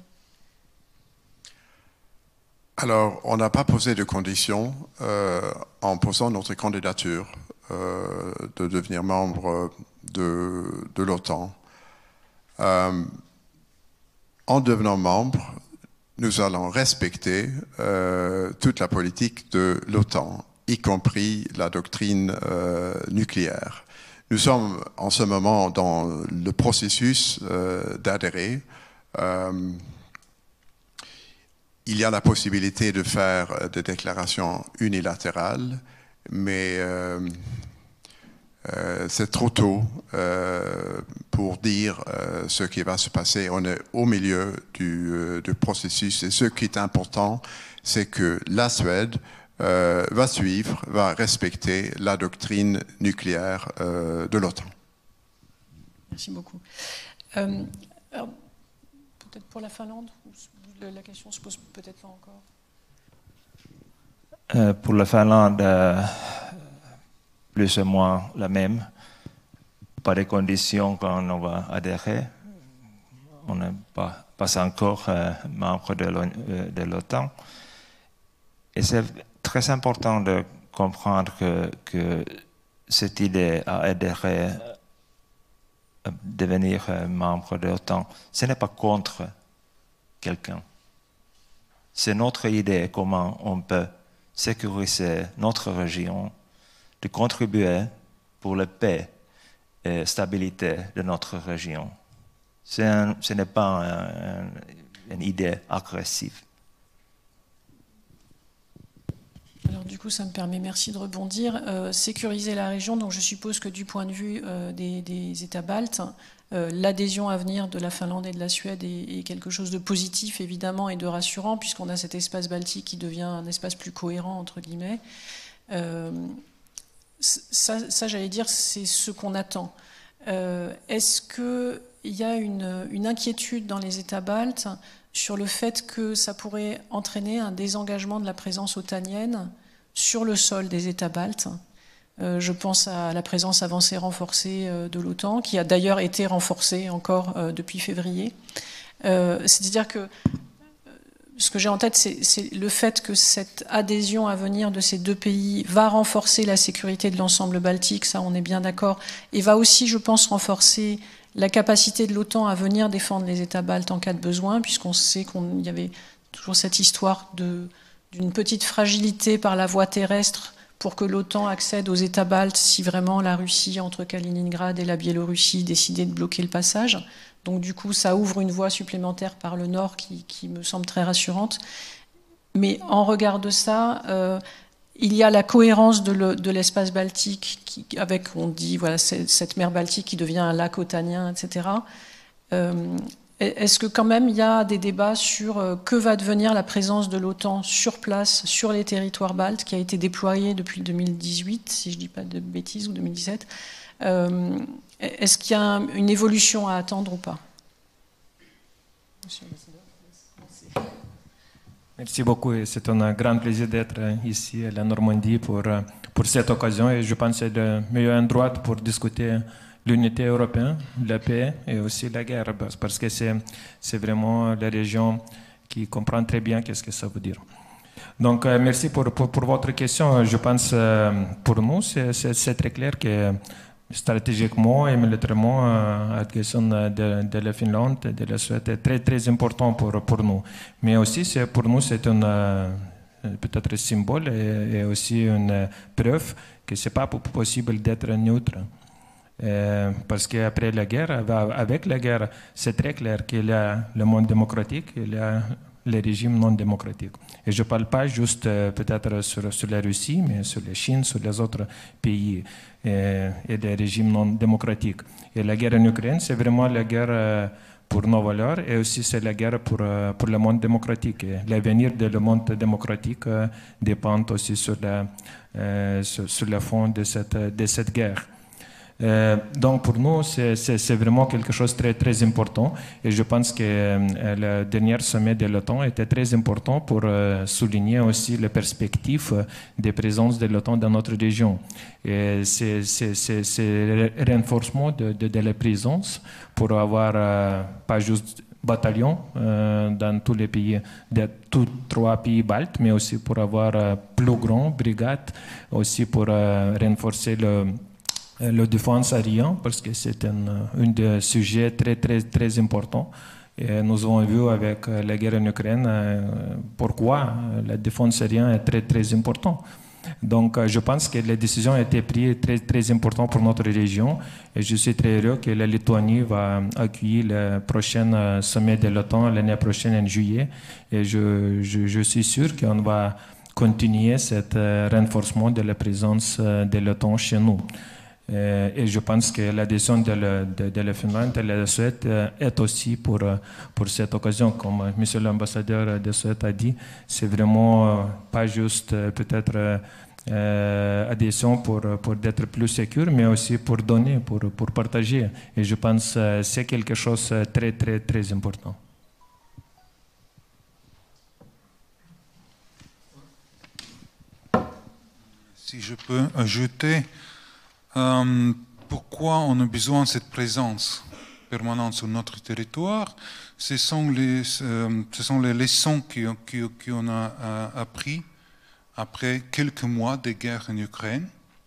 Alors on n'a pas posé de conditions euh, en posant notre candidature euh, de devenir membre de, de l'OTAN. Euh, en devenant membre, nous allons respecter euh, toute la politique de l'OTAN, y compris la doctrine euh, nucléaire. Nous sommes en ce moment dans le processus euh, d'adhérer. Euh, il y a la possibilité de faire des déclarations unilatérales, mais euh, euh, c'est trop tôt euh, pour dire euh, ce qui va se passer. On est au milieu du, euh, du processus et ce qui est important, c'est que la Suède euh, va suivre, va respecter la doctrine nucléaire euh, de l'OTAN. Merci beaucoup. Euh, peut-être pour la Finlande, la question se pose peut-être là encore. Euh, pour la Finlande, euh, plus ou moins la même. Pas de conditions quand on va adhérer. On n'est pas, pas encore euh, membre de l'OTAN. Et c'est très important de comprendre que, que cette idée à adhérer, à devenir euh, membre de l'OTAN, ce n'est pas contre quelqu'un. C'est notre idée comment on peut sécuriser notre région, de contribuer pour la paix et stabilité de notre région. Un, ce n'est pas un, un, une idée agressive. Alors du coup, ça me permet, merci de rebondir. Euh, sécuriser la région, donc je suppose que du point de vue euh, des, des États baltes, euh, l'adhésion à venir de la Finlande et de la Suède est, est quelque chose de positif, évidemment, et de rassurant, puisqu'on a cet espace baltique qui devient un espace plus cohérent, entre guillemets. Euh, Ça, ça j'allais dire, c'est ce qu'on attend. Euh, Est-ce qu'il y a une, une inquiétude dans les États baltes sur le fait que ça pourrait entraîner un désengagement de la présence otanienne sur le sol des États baltes? euh, Je pense à la présence avancée renforcée de l'OTAN, qui a d'ailleurs été renforcée encore euh, depuis février. Euh, C'est-à-dire que ce que j'ai en tête, c'est le fait que cette adhésion à venir de ces deux pays va renforcer la sécurité de l'ensemble baltique, ça on est bien d'accord, et va aussi, je pense, renforcer la capacité de l'OTAN à venir défendre les États baltes en cas de besoin, puisqu'on sait qu'il y avait toujours cette histoire d'une petite fragilité par la voie terrestre pour que l'OTAN accède aux États baltes si vraiment la Russie, entre Kaliningrad et la Biélorussie, décidait de bloquer le passage. Donc du coup, ça ouvre une voie supplémentaire par le nord qui, qui me semble très rassurante. Mais en regard de ça, euh, il y a la cohérence de l'espace baltique, qui, avec, on dit, voilà, cette mer Baltique qui devient un lac otanien, et cetera. Euh, Est-ce que quand même il y a des débats sur euh, que va devenir la présence de l'OTAN sur place, sur les territoires baltes, qui a été déployée depuis deux mille dix-huit, si je ne dis pas de bêtises, ou deux mille dix-sept. Euh, Est-ce qu'il y a un, une évolution à attendre ou pas? Monsieur le Merci beaucoup. C'est un grand plaisir d'être ici à la Normandie pour, pour cette occasion. Et je pense que c'est le meilleur endroit pour discuter l'unité européenne, la paix et aussi la guerre, parce que c'est vraiment la région qui comprend très bien qu'est-ce que ça veut dire. Donc, euh, merci pour, pour, pour votre question. Je pense euh, pour nous, c'est très clair que stratégiquement et militairement, euh, la question de, de la Finlande et de la Suède est très, très important pour, pour nous. Mais aussi, pour nous, c'est un euh, peut-être symbole et, et aussi une preuve que ce n'est pas possible d'être neutre. Euh, parce qu'après la guerre, avec la guerre, c'est très clair qu'il y a le monde démocratique, il y a les régimes non démocratiques. Et je ne parle pas juste euh, peut-être sur, sur la Russie, mais sur la Chine, sur les autres pays euh, et les régimes non démocratiques. Et la guerre en Ukraine, c'est vraiment la guerre euh, pour nos valeurs et aussi c'est la guerre pour, euh, pour le monde démocratique. L'avenir du monde démocratique euh, dépend aussi sur, la, euh, sur, sur le fond de cette, de cette guerre. Euh, donc pour nous, c'est vraiment quelque chose de très, très important et je pense que euh, le dernier sommet de l'OTAN était très important pour euh, souligner aussi les perspectives de présence de l'OTAN dans notre région. Et c'est le renforcement de, de, de la présence pour avoir euh, pas juste bataillon euh, dans tous les pays, de tous trois pays baltes, mais aussi pour avoir euh, plus grand brigade, aussi pour euh, renforcer le la défense aérienne, parce que c'est un, un des sujets très, très, très importants. Et nous avons vu avec la guerre en Ukraine pourquoi la défense aérienne est très, très importante. Donc, je pense que la décision a été prise très, très importante pour notre région. Et je suis très heureux que la Lituanie va accueillir le prochain sommet de l'OTAN l'année prochaine en juillet. Et je, je, je suis sûr qu'on va continuer ce renforcement de la présence de l'OTAN chez nous. Et je pense que l'adhésion de, de, de la Finlande et de la Suède est aussi pour, pour cette occasion. Comme monsieur l'ambassadeur de Suède a dit, c'est vraiment pas juste peut-être euh, adhésion pour, pour être plus sûr, mais aussi pour donner, pour, pour partager. Et je pense que c'est quelque chose de très, très, très important. Si je peux ajouter, Euh, pourquoi on a besoin de cette présence permanente sur notre territoire? Ce sont les, euh, ce sont les leçons qu'on qui, qui a euh, appris après quelques mois de guerre en Ukraine,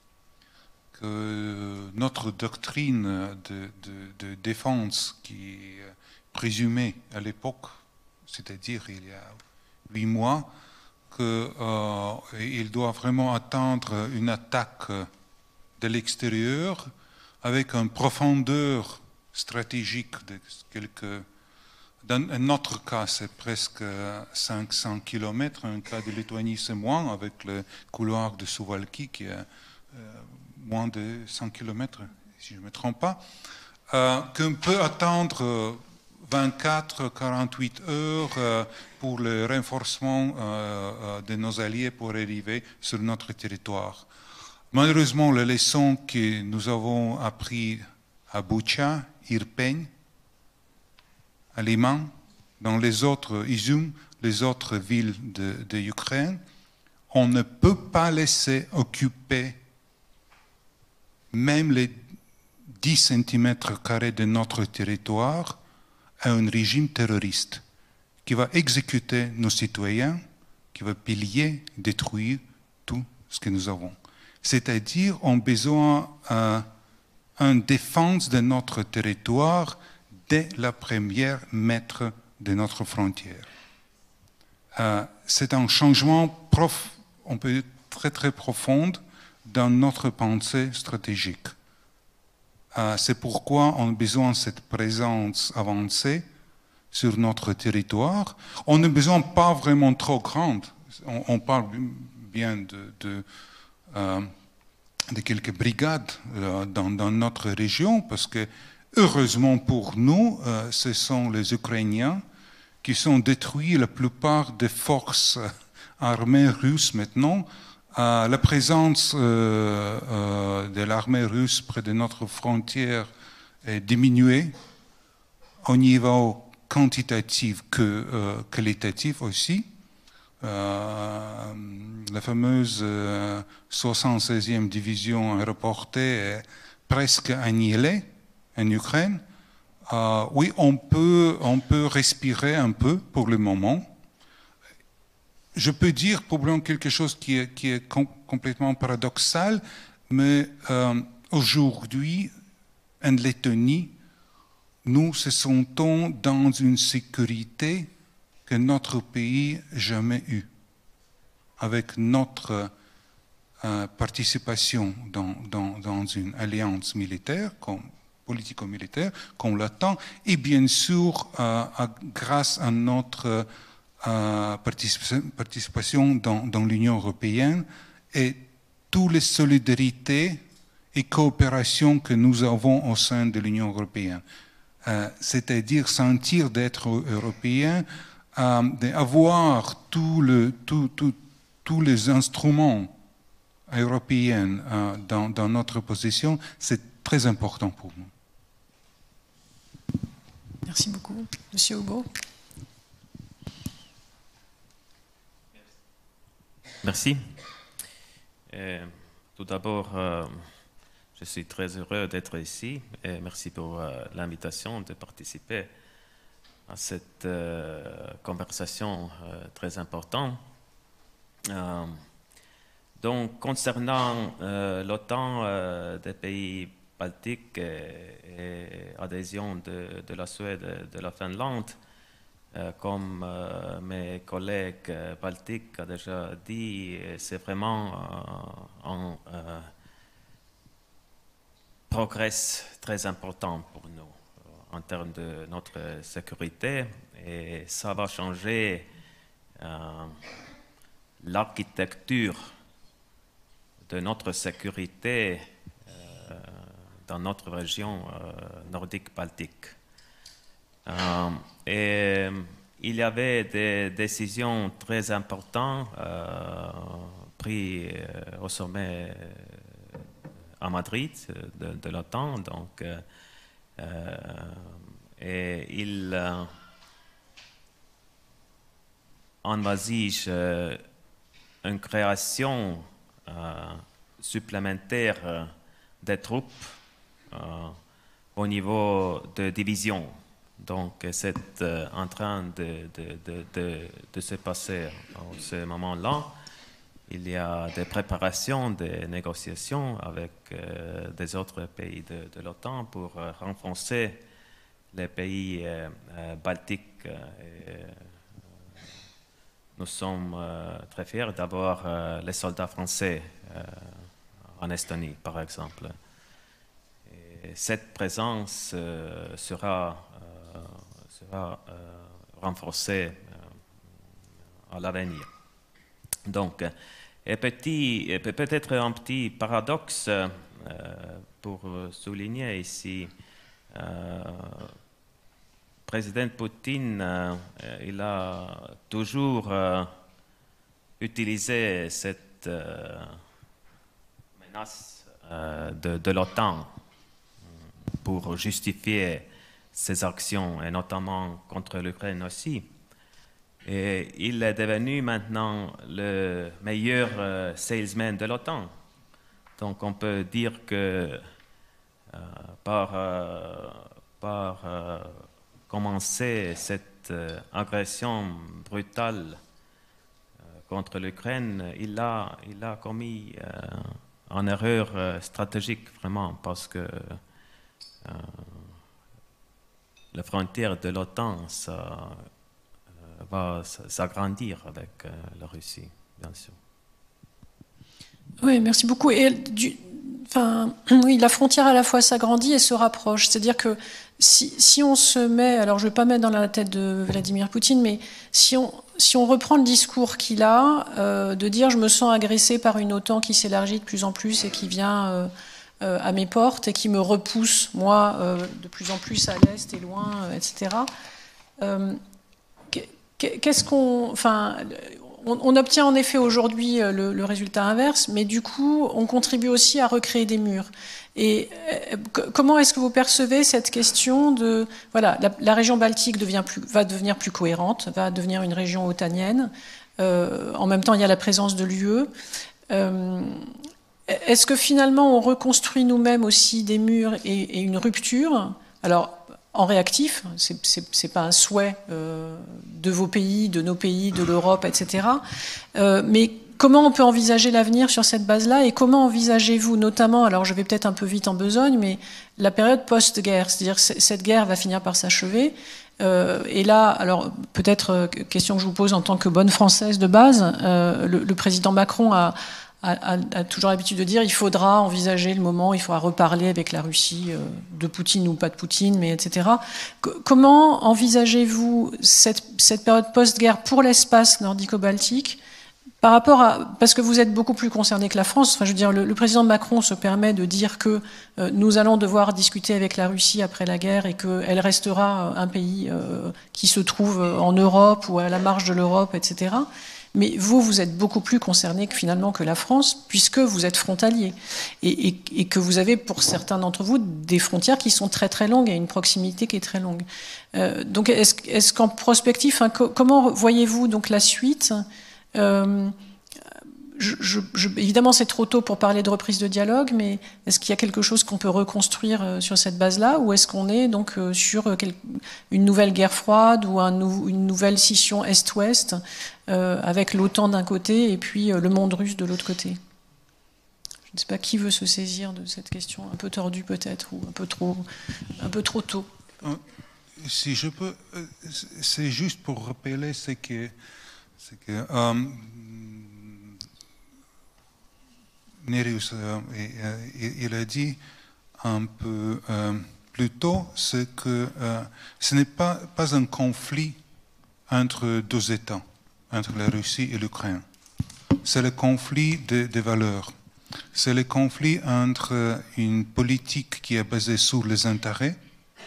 que notre doctrine de, de, de défense qui présumait à l'époque, c'est-à-dire il y a huit mois, qu'il euh, doit vraiment attendre une attaque de l'extérieur, avec une profondeur stratégique de quelques... Dans notre cas, c'est presque cinq cents kilomètres. En cas de Lituanie, c'est moins, avec le couloir de Suwałki, qui est euh, moins de cent kilomètres, si je ne me trompe pas, euh, qu'on peut attendre vingt-quatre à quarante-huit heures euh, pour le renforcement euh, de nos alliés pour arriver sur notre territoire. Malheureusement, les leçons que nous avons apprises à Bucha, Irpin, à Liman, dans les autres Izum, les autres villes de, de Ukraine, on ne peut pas laisser occuper même les dix centimètres carrés de notre territoire à un régime terroriste qui va exécuter nos citoyens, qui va piller, détruire tout ce que nous avons. C'est-à-dire, on a besoin d'une défense de notre territoire dès la première mètre de notre frontière. Euh, c'est un changement prof, on peut dire très très profond dans notre pensée stratégique. Euh, c'est pourquoi on a besoin de cette présence avancée sur notre territoire. On n'a besoin pas vraiment trop grande. On, on parle bien de, de, euh, de quelques brigades euh, dans, dans notre région, parce que heureusement pour nous, euh, ce sont les Ukrainiens qui sont détruits la plupart des forces armées russes maintenant. Euh, la présence euh, euh, de l'armée russe près de notre frontière est diminuée au niveau quantitatif que euh, qualitatif aussi. Euh, la fameuse euh, soixante-seizième division aéroportée est presque annihilée en Ukraine. Euh, oui, on peut, on peut respirer un peu pour le moment. Je peux dire probablement quelque chose qui est, qui est com complètement paradoxal, mais euh, aujourd'hui, en Lettonie, nous se sentons dans une sécurité que notre pays n'a jamais eue. Avec notre euh, participation dans, dans, dans une alliance militaire, comme politico-militaire, comme l'OTAN, et bien sûr, euh, à, grâce à notre euh, participation dans, dans l'Union européenne et toutes les solidarités et coopérations que nous avons au sein de l'Union européenne. Euh, c'est-à-dire sentir d'être européen, euh, d'avoir tous le, tout, tout, tous les instruments européens euh, dans, dans notre position, c'est très important pour nous. Merci beaucoup. Monsieur Hugo. Merci. Euh, tout d'abord, euh, je suis très heureux d'être ici et merci pour euh, l'invitation de participer à cette euh, conversation euh, très importante. Euh, donc, concernant euh, l'OTAN euh, des pays baltiques et, et adhésion de, de la Suède et de la Finlande, euh, comme euh, mes collègues euh, baltiques ont déjà dit, c'est vraiment euh, un euh, progrès très important pour nous euh, en termes de notre sécurité, et ça va changer euh, l'architecture de notre sécurité euh, dans notre région euh, nordique-baltique. Euh, et il y avait des décisions très importantes euh, prises euh, au sommet euh, à Madrid de, de l'OTAN. Donc, euh, euh, et il euh, envisage euh, une création euh, supplémentaire euh, des troupes euh, au niveau de division. Donc, c'est euh, en train de, de, de, de, de se passer en ce moment-là. Il y a des préparations, des négociations avec euh, des autres pays de, de l'OTAN pour euh, renforcer les pays euh, euh, baltiques. Et, nous sommes euh, très fiers d'avoir euh, les soldats français euh, en Estonie, par exemple. Et cette présence euh, sera, euh, sera euh, renforcée euh, à l'avenir. Donc, et petit, et peut-être un petit paradoxe euh, pour souligner ici. Euh, Président Poutine, euh, il a toujours euh, utilisé cette euh, menace euh, de, de l'OTAN pour justifier ses actions, et notamment contre l'Ukraine aussi. Et il est devenu maintenant le meilleur euh, salesman de l'OTAN. Donc on peut dire que euh, par, euh, par euh, commencé cette euh, agression brutale euh, contre l'Ukraine, il a, il a commis euh, une erreur euh, stratégique, vraiment, parce que euh, la frontière de l'OTAN ça, euh, va s'agrandir avec euh, la Russie, bien sûr. Oui, merci beaucoup. Et du, enfin, oui, la frontière à la fois s'agrandit et se rapproche. C'est-à-dire que si, si on se met, alors je ne vais pas mettre dans la tête de Vladimir Poutine, mais si on, si on reprend le discours qu'il a, euh, de dire je me sens agressé par une OTAN qui s'élargit de plus en plus et qui vient euh, euh, à mes portes et qui me repousse, moi, euh, de plus en plus à l'est et loin, euh, et cetera. Euh, qu'est-ce qu'on... Enfin, on obtient en effet aujourd'hui le, le résultat inverse, mais du coup, on contribue aussi à recréer des murs. Et euh, comment est-ce que vous percevez cette question de... Voilà, la, la région baltique devient plus, va devenir plus cohérente, va devenir une région otanienne. Euh, en même temps, il y a la présence de l'U E. Euh, est-ce que finalement, on reconstruit nous-mêmes aussi des murs et, et une rupture? Alors, en réactif, c'est pas un souhait euh, de vos pays, de nos pays, de l'Europe, et cetera. Euh, mais comment on peut envisager l'avenir sur cette base-là et comment envisagez-vous notamment, alors je vais peut-être un peu vite en besogne, mais la période post-guerre, c'est-à-dire cette guerre va finir par s'achever. Euh, et là, alors peut-être euh, question que je vous pose en tant que bonne Française de base, euh, le, le président Macron a A, a, a toujours l'habitude de dire il faudra envisager le moment, il faudra reparler avec la Russie, euh, de Poutine ou pas de Poutine, mais et cetera. C comment envisagez-vous cette, cette période post-guerre pour l'espace nordico-baltique par rapport à... Parce que vous êtes beaucoup plus concerné que la France. Enfin, je veux dire, le, le président Macron se permet de dire que euh, nous allons devoir discuter avec la Russie après la guerre et qu'elle restera un pays euh, qui se trouve en Europe ou à la marge de l'Europe, et cetera. Mais vous, vous êtes beaucoup plus concerné que, finalement que la France, puisque vous êtes frontalier. Et, et, et que vous avez, pour certains d'entre vous, des frontières qui sont très très longues et une proximité qui est très longue. Euh, donc, est-ce est-ce qu'en prospectif, hein, co comment voyez-vous donc la suite? euh, je, je, je, Évidemment, c'est trop tôt pour parler de reprise de dialogue, mais est-ce qu'il y a quelque chose qu'on peut reconstruire euh, sur cette base-là, ou est-ce qu'on est donc euh, sur euh, quel, une nouvelle guerre froide ou un nou une nouvelle scission Est-Ouest euh, avec l'OTAN d'un côté et puis euh, le monde russe de l'autre côté? Je ne sais pas qui veut se saisir de cette question, un peu tordue peut-être, ou un peu trop, un peu trop tôt. Euh, si je peux, euh, c'est juste pour rappeler ce que, ce que euh, Nereus, euh, et, et, il a dit un peu euh, plus tôt, c'est que euh, ce n'est pas, pas un conflit entre deux États, entre la Russie et l'Ukraine. C'est le conflit des de valeurs. C'est le conflit entre une politique qui est basée sur les intérêts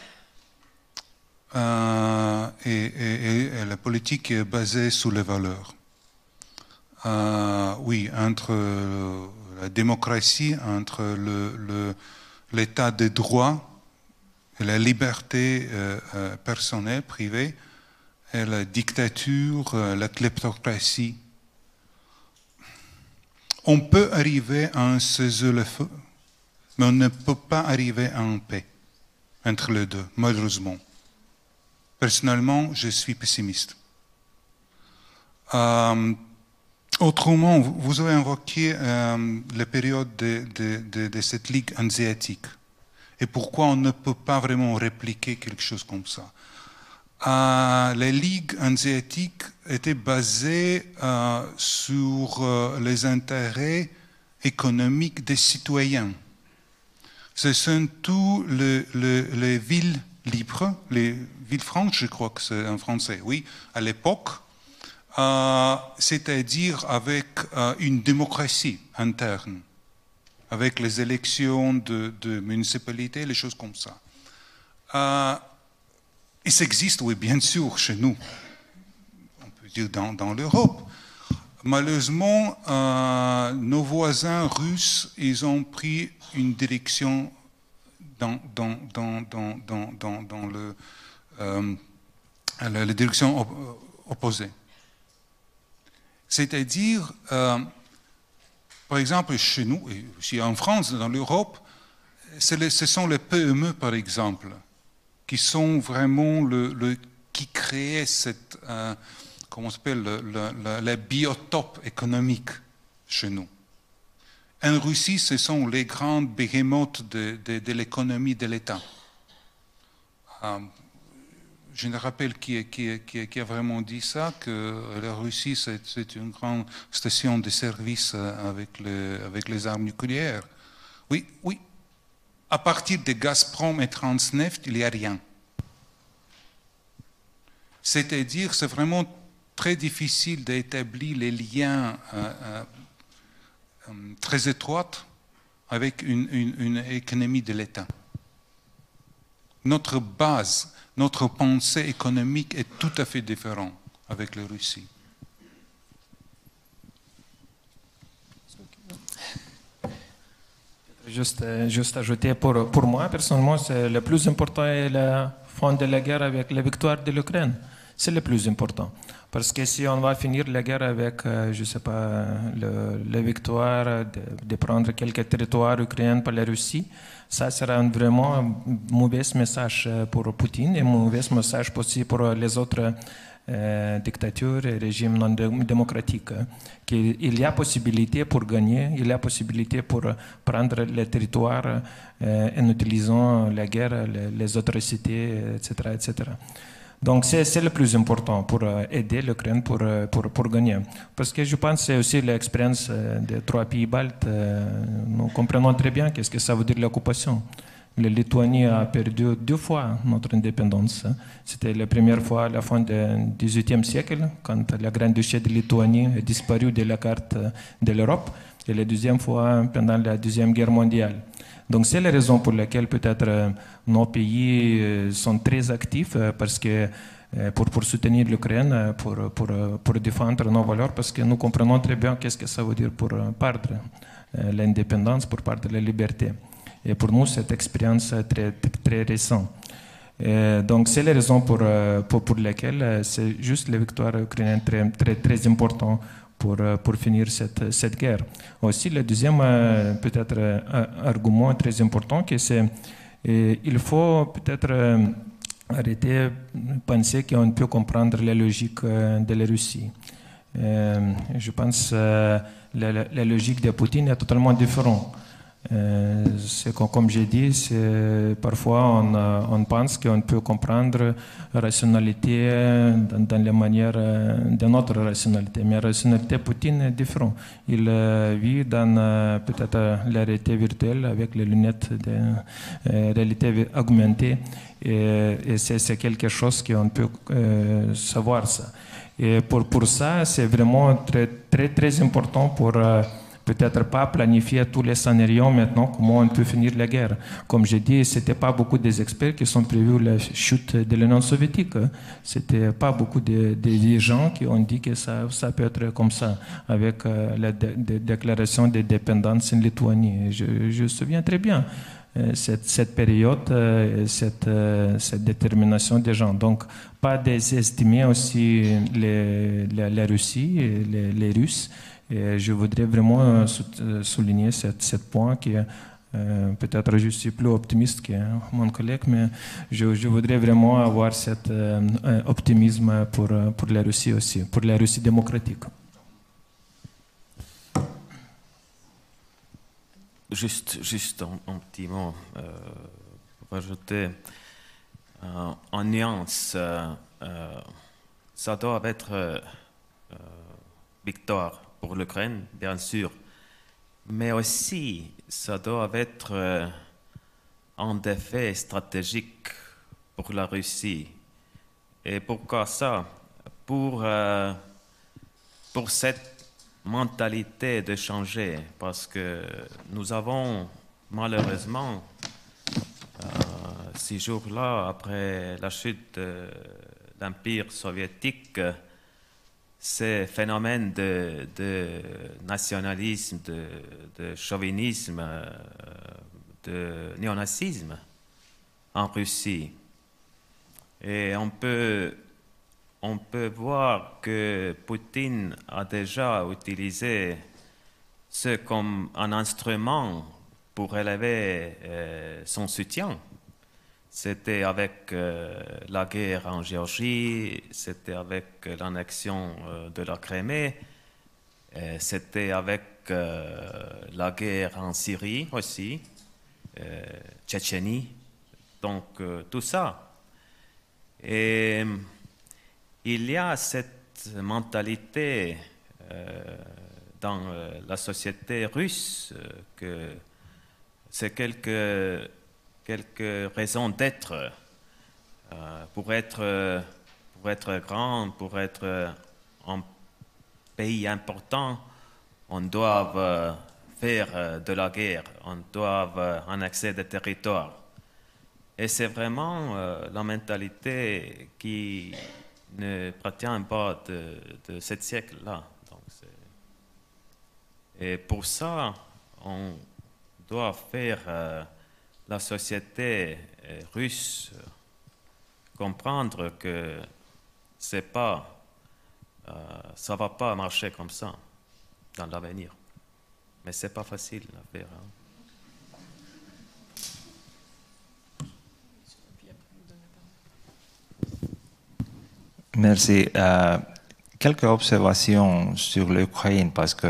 euh, et, et, et la politique qui est basée sur les valeurs. Euh, oui, entre la démocratie, entre l'état de droit et la liberté euh, euh, personnelle, privée, et la dictature, euh, la kleptocratie. On peut arriver à un cessez-le-feu, mais on ne peut pas arriver à une paix entre les deux, malheureusement. Personnellement, je suis pessimiste. Euh, Autrement, vous avez invoqué euh, la période de, de, de, de cette Ligue hanséatique. Et pourquoi on ne peut pas vraiment répliquer quelque chose comme ça? euh, La Ligue hanséatique était basée euh, sur euh, les intérêts économiques des citoyens. Ce sont tous les, les, les villes libres, les villes franches, je crois que c'est en français, oui, à l'époque. Euh, c'est-à-dire avec euh, une démocratie interne, avec les élections de, de municipalités, les choses comme ça. Euh, et ça existe, oui, bien sûr, chez nous, on peut dire dans, dans l'Europe. Malheureusement, euh, nos voisins russes, ils ont pris une direction dans, dans, dans, dans, dans, dans, dans le, euh, la, la direction op opposée. C'est-à-dire, euh, par exemple, chez nous, et aussi en France, dans l'Europe, ce sont les P M E, par exemple, qui sont vraiment le, le qui créent cette, euh, comment on s'appelle, le, le, le, le biotope économique chez nous. En Russie, ce sont les grandes behemoths de, de, de l'économie de l'État. Euh, je me rappelle qui, qui, qui, qui a vraiment dit ça, que la Russie, c'est une grande station de service avec, le, avec les armes nucléaires. Oui, oui. À partir de Gazprom et Transneft, il n'y a rien. C'est-à-dire, c'est vraiment très difficile d'établir les liens euh, euh, très étroits avec une, une, une économie de l'État. Notre base, notre pensée économique est tout à fait différente avec la Russie. Juste, juste ajouter, pour, pour moi, personnellement, c'est le plus important est la fin de la guerre avec la victoire de l'Ukraine. C'est le plus important. Parce que si on va finir la guerre avec, euh, je ne sais pas, le, la victoire de, de prendre quelques territoires ukrainiens par la Russie, ça sera un vraiment un mauvais message pour Poutine et un mauvais message aussi pour les autres euh, dictatures et régimes non démocratiques. Qu'il y a possibilité pour gagner, il y a possibilité pour prendre les territoires euh, en utilisant la guerre, les, les atrocités, et cetera, et cetera. Donc c'est le plus important pour aider l'Ukraine pour, pour, pour gagner. Parce que je pense que c'est aussi l'expérience des trois pays baltes. Nous comprenons très bien qu'est-ce que ça veut dire l'occupation. La Lituanie a perdu deux fois notre indépendance. C'était la première fois à la fin du dix-huitième siècle, quand la Grande-Duché de Lituanie a disparu de la carte de l'Europe, et la deuxième fois pendant la Deuxième Guerre mondiale. Donc c'est la raison pour laquelle peut-être nos pays sont très actifs, parce que pour, pour soutenir l'Ukraine, pour, pour, pour défendre nos valeurs, parce que nous comprenons très bien qu'est-ce que ça veut dire pour perdre l'indépendance, pour perdre la liberté. Et pour nous, cette expérience est très, très récente. Et donc c'est la raison pour, pour, pour laquelle c'est juste la victoire ukrainienne très, très, très importante pour, pour finir cette, cette guerre. Aussi, le deuxième peut-être argument très important, que c'est il faut peut-être arrêter de penser qu'on peut comprendre la logique de la Russie. Je pense que la, la, la logique de Poutine est totalement différente. Euh, c'est comme, comme j'ai dit, parfois on, on pense qu'on peut comprendre la rationalité dans, dans la manière de notre rationalité. Mais la rationalité Poutine est différente. Il euh, vit dans euh, peut-être la réalité virtuelle avec les lunettes de euh, réalité augmentée. Et, et c'est quelque chose qu'on peut euh, savoir ça. Et pour, pour ça, c'est vraiment très, très, très important pour... Euh, peut-être pas planifier tous les scénarios maintenant, comment on peut finir la guerre. Comme j'ai dit, ce n'était pas beaucoup des experts qui sont prévus la chute de l'Union soviétique. Ce n'était pas beaucoup de, de gens qui ont dit que ça, ça peut être comme ça, avec euh, la de, de déclaration de dépendance en Lituanie. Je, je me souviens très bien euh, cette, cette période, euh, cette, euh, cette détermination des gens. Donc, pas désestimer aussi les, la, la Russie et les, les Russes. Et je voudrais vraiment souligner ce point qui est, euh, peut-être je suis plus optimiste que mon collègue, mais je, je voudrais vraiment avoir cet euh, optimisme pour, pour la Russie aussi, pour la Russie démocratique. Juste, juste un, un petit mot euh, pour ajouter euh, en nuance. Euh, euh, ça doit être euh, victoire pour l'Ukraine, bien sûr, mais aussi ça doit être euh, un défi stratégique pour la Russie. Et pourquoi ça? Pour, euh, pour cette mentalité de changer, parce que nous avons malheureusement, euh, ces jours-là, après la chute de l'Empire soviétique, ces phénomènes de, de nationalisme, de, de chauvinisme, de néonazisme en Russie. Et on peut, on peut voir que Poutine a déjà utilisé ce comme un instrument pour élever euh, son soutien. c'était avec euh, la guerre en Géorgie, c'était avec l'annexion euh, de la Crimée, c'était avec euh, la guerre en Syrie aussi, euh, Tchétchénie, donc euh, tout ça. Et il y a cette mentalité euh, dans euh, la société russe euh, que c'est quelques, quelques raisons d'être. Euh, pour être, pour être grand, pour être un pays important, on doit euh, faire euh, de la guerre, on doit euh, annexer des territoires. Et c'est vraiment euh, la mentalité qui ne provient pas de, de ce siècle-là. Et pour ça, on doit faire euh, la société euh, russe euh, comprendre que c'est pas, euh, ça va pas marcher comme ça dans l'avenir. Mais c'est pas facile à faire. Hein. Merci. Euh, quelques observations sur l'Ukraine, parce que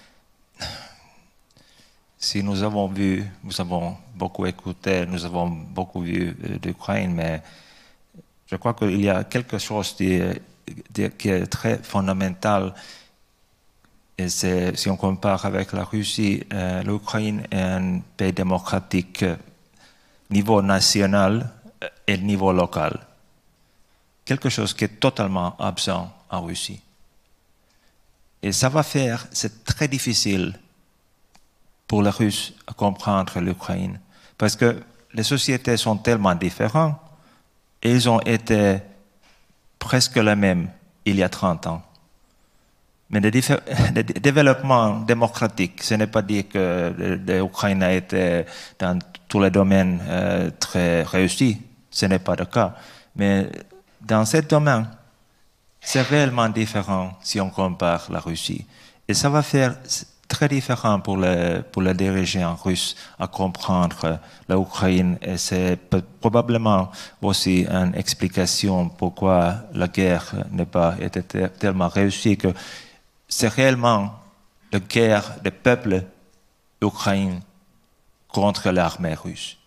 si nous avons vu, nous avons beaucoup écouté, nous avons beaucoup vu l'Ukraine, mais je crois qu'il y a quelque chose de, de, qui est très fondamental. Et si on compare avec la Russie, euh, l'Ukraine est un pays démocratique niveau national et niveau local. Quelque chose qui est totalement absent en Russie. Et ça va faire, c'est très difficile pour les Russes à comprendre l'Ukraine, parce que les sociétés sont tellement différentes et ils ont été presque les mêmes il y a trente ans. Mais le, le développement démocratique, ce n'est pas dire que l'Ukraine a été dans tous les domaines euh, très réussi, ce n'est pas le cas. Mais dans ce domaine, c'est réellement différent si on compare la Russie. Et ça va faire très différent pour les, pour les dirigeants russes à comprendre l'Ukraine. Et c'est probablement aussi une explication pourquoi la guerre n'a pas été tellement réussie, que c'est réellement la guerre des peuples ukrainiens contre l'armée russe.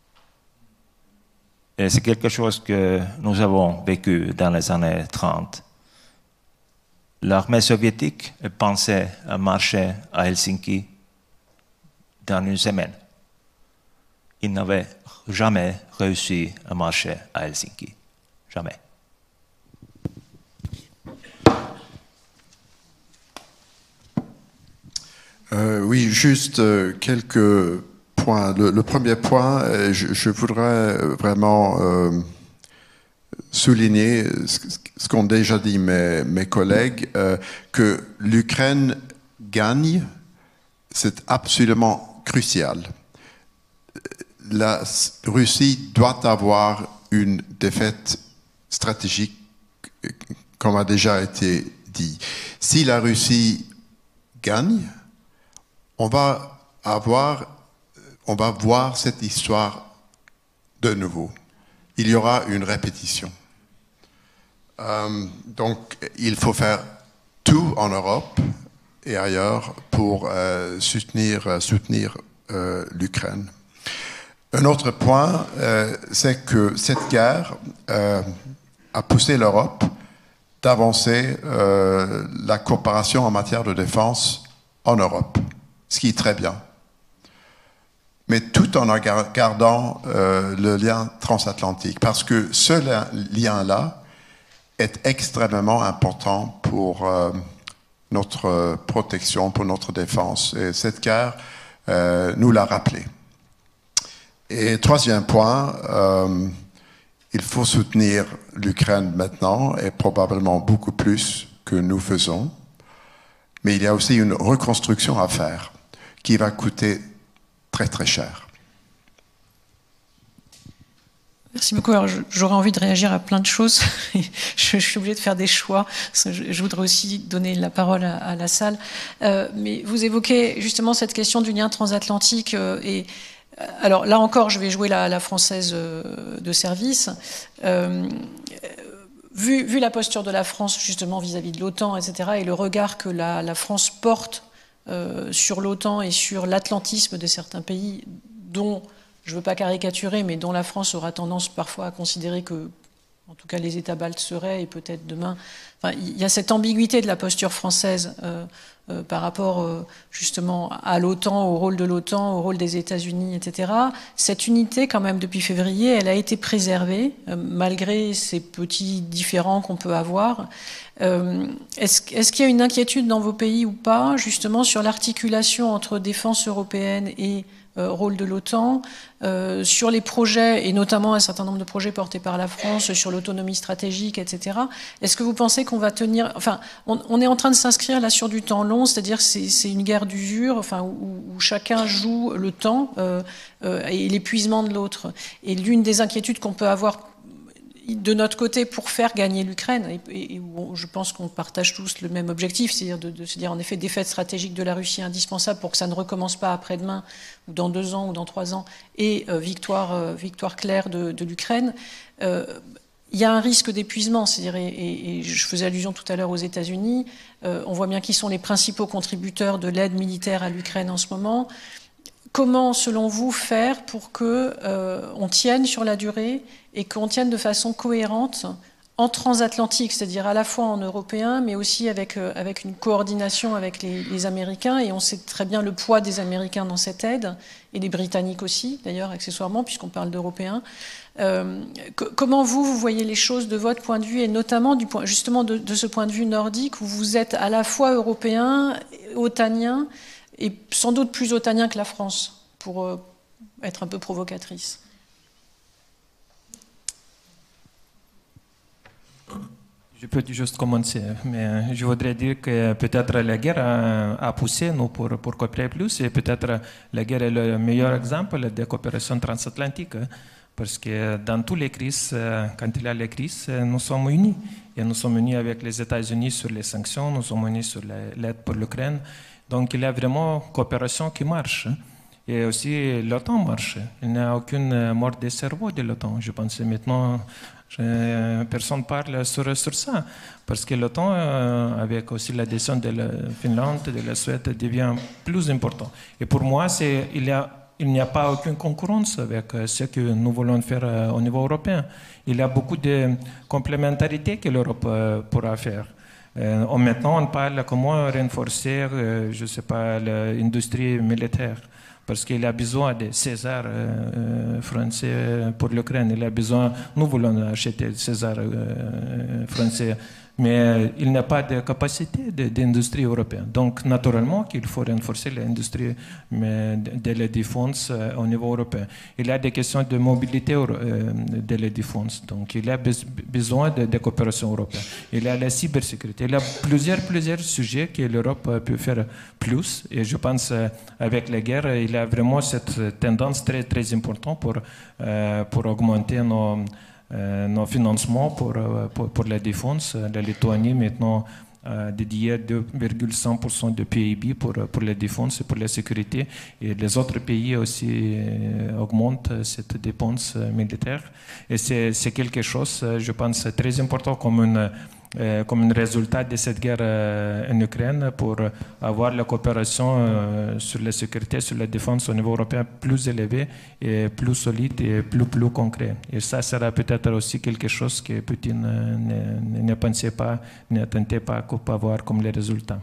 Et c'est quelque chose que nous avons vécu dans les années trente. L'armée soviétique pensait à marcher à Helsinki dans une semaine. Il n'avait jamais réussi à marcher à Helsinki. Jamais. Euh, oui, juste euh, quelques points. Le, le premier point, euh, je, je voudrais vraiment euh, souligner ce, ce qu'ont déjà dit mes, mes collègues, euh, que l'Ukraine gagne, c'est absolument crucial. La Russie doit avoir une défaite stratégique, comme a déjà été dit. Si la Russie gagne, on va avoir, on va voir cette histoire de nouveau. Il y aura une répétition. Euh, donc, il faut faire tout en Europe et ailleurs pour euh, soutenir, soutenir euh, l'Ukraine. Un autre point, euh, c'est que cette guerre euh, a poussé l'Europe d'avancer euh, la coopération en matière de défense en Europe, ce qui est très bien. Mais tout en gardant euh, le lien transatlantique, parce que ce lien-là est extrêmement important pour euh, notre protection, pour notre défense. Et cette guerre euh, nous l'a rappelé. Et troisième point, euh, il faut soutenir l'Ukraine maintenant, et probablement beaucoup plus que nous faisons. Mais il y a aussi une reconstruction à faire, qui va coûter très très cher. Merci beaucoup. Alors, j'aurais envie de réagir à plein de choses. je, je suis obligée de faire des choix. Je, je voudrais aussi donner la parole à, à la salle. Euh, mais vous évoquez justement cette question du lien transatlantique euh, et alors là encore, je vais jouer la, la française de service. Euh, vu, vu la posture de la France justement vis-à-vis de l'OTAN, et cetera, et le regard que la, la France porte euh, sur l'OTAN et sur l'atlantisme de certains pays, dont, je ne veux pas caricaturer, mais dont la France aura tendance parfois à considérer que, en tout cas, les États baltes seraient, et peut-être demain... Enfin, il y a cette ambiguïté de la posture française euh, euh, par rapport euh, justement à l'OTAN, au rôle de l'OTAN, au rôle des États-Unis, et cetera. Cette unité, quand même, depuis février, elle a été préservée, euh, malgré ces petits différends qu'on peut avoir. Euh, est-ce, est-ce qu'il y a une inquiétude dans vos pays ou pas, justement, sur l'articulation entre défense européenne et euh, rôle de l'OTAN, euh, sur les projets, et notamment un certain nombre de projets portés par la France, sur l'autonomie stratégique, et cetera. Est-ce que vous pensez qu'on va tenir... Enfin, on, on est en train de s'inscrire là sur du temps long, c'est-à-dire c'est, c'est une guerre d'usure, enfin, où, où chacun joue le temps euh, euh, et l'épuisement de l'autre. Et l'une des inquiétudes qu'on peut avoir de notre côté pour faire gagner l'Ukraine, et, et où je pense qu'on partage tous le même objectif, c'est-à-dire de, de se dire en effet défaite stratégique de la Russie indispensable pour que ça ne recommence pas après-demain, ou dans deux ans, ou dans trois ans, et euh, victoire, euh, victoire claire de, de l'Ukraine. Euh, il y a un risque d'épuisement, c'est-à-dire, et, et, et je faisais allusion tout à l'heure aux États-Unis, euh, on voit bien qui sont les principaux contributeurs de l'aide militaire à l'Ukraine en ce moment. Comment, selon vous, faire pour que euh, on tienne sur la durée et qu'on tienne de façon cohérente en transatlantique, c'est-à-dire à la fois en européen, mais aussi avec, euh, avec une coordination avec les, les Américains, et on sait très bien le poids des Américains dans cette aide, et des Britanniques aussi, d'ailleurs, accessoirement, puisqu'on parle d'Européens. Euh, comment vous, vous voyez les choses de votre point de vue, et notamment du point, justement de, de ce point de vue nordique, où vous êtes à la fois européen, otanien, et sans doute plus otanien que la France, pour euh, être un peu provocatrice. Je peux juste commencer, mais je voudrais dire que peut-être la guerre a, a poussé nous pour, pour coopérer plus, et peut-être la guerre est le meilleur exemple de coopération transatlantique, parce que dans toutes les crises, quand il y a les crises, nous sommes unis. Et nous sommes unis avec les États-Unis sur les sanctions, nous sommes unis sur l'aide pour l'Ukraine. Donc il y a vraiment une coopération qui marche. Et aussi l'OTAN marche. Il n'y a aucune mort des cerveaux de l'OTAN. Je pense que maintenant, je, personne ne parle sur, sur ça. Parce que l'OTAN, euh, avec aussi l'adhésion de la Finlande, de la Suède, devient plus important. Et pour moi, c'est, il y a, il n'y a pas aucune concurrence avec ce que nous voulons faire au niveau européen. Il y a beaucoup de complémentarité que l'Europe euh, pourra faire. Euh, maintenant, on parle comment renforcer, euh, je ne sais pas, l'industrie militaire. Parce qu'il a besoin de César euh, français pour l'Ukraine. Il a besoin, nous voulons acheter César euh, français, mais il n'a pas de capacité d'industrie européenne. Donc, naturellement, qu'il faut renforcer l'industrie de la défense au niveau européen. Il y a des questions de mobilité de la défense. Donc, il y a besoin de, de coopération européenne. Il y a la cybersécurité. Il y a plusieurs, plusieurs sujets que l'Europe peut faire plus. Et je pense, avec la guerre, il y a vraiment cette tendance très, très importante pour, pour augmenter nos... Euh, nos financements pour, pour, pour la défense. La Lituanie maintenant a dédié deux virgule cinq pour cent de P I B pour, pour la défense et pour la sécurité. Et les autres pays aussi euh, augmentent cette dépense militaire. Et c'est, c'est quelque chose, je pense, très important comme une Euh, comme un résultat de cette guerre euh, en Ukraine, pour avoir la coopération euh, sur la sécurité, sur la défense au niveau européen plus élevée et plus solide et plus, plus concret. Et ça sera peut-être aussi quelque chose que Poutine euh, ne, ne pensait pas, n'attendait pas qu'on peut avoir comme les résultats.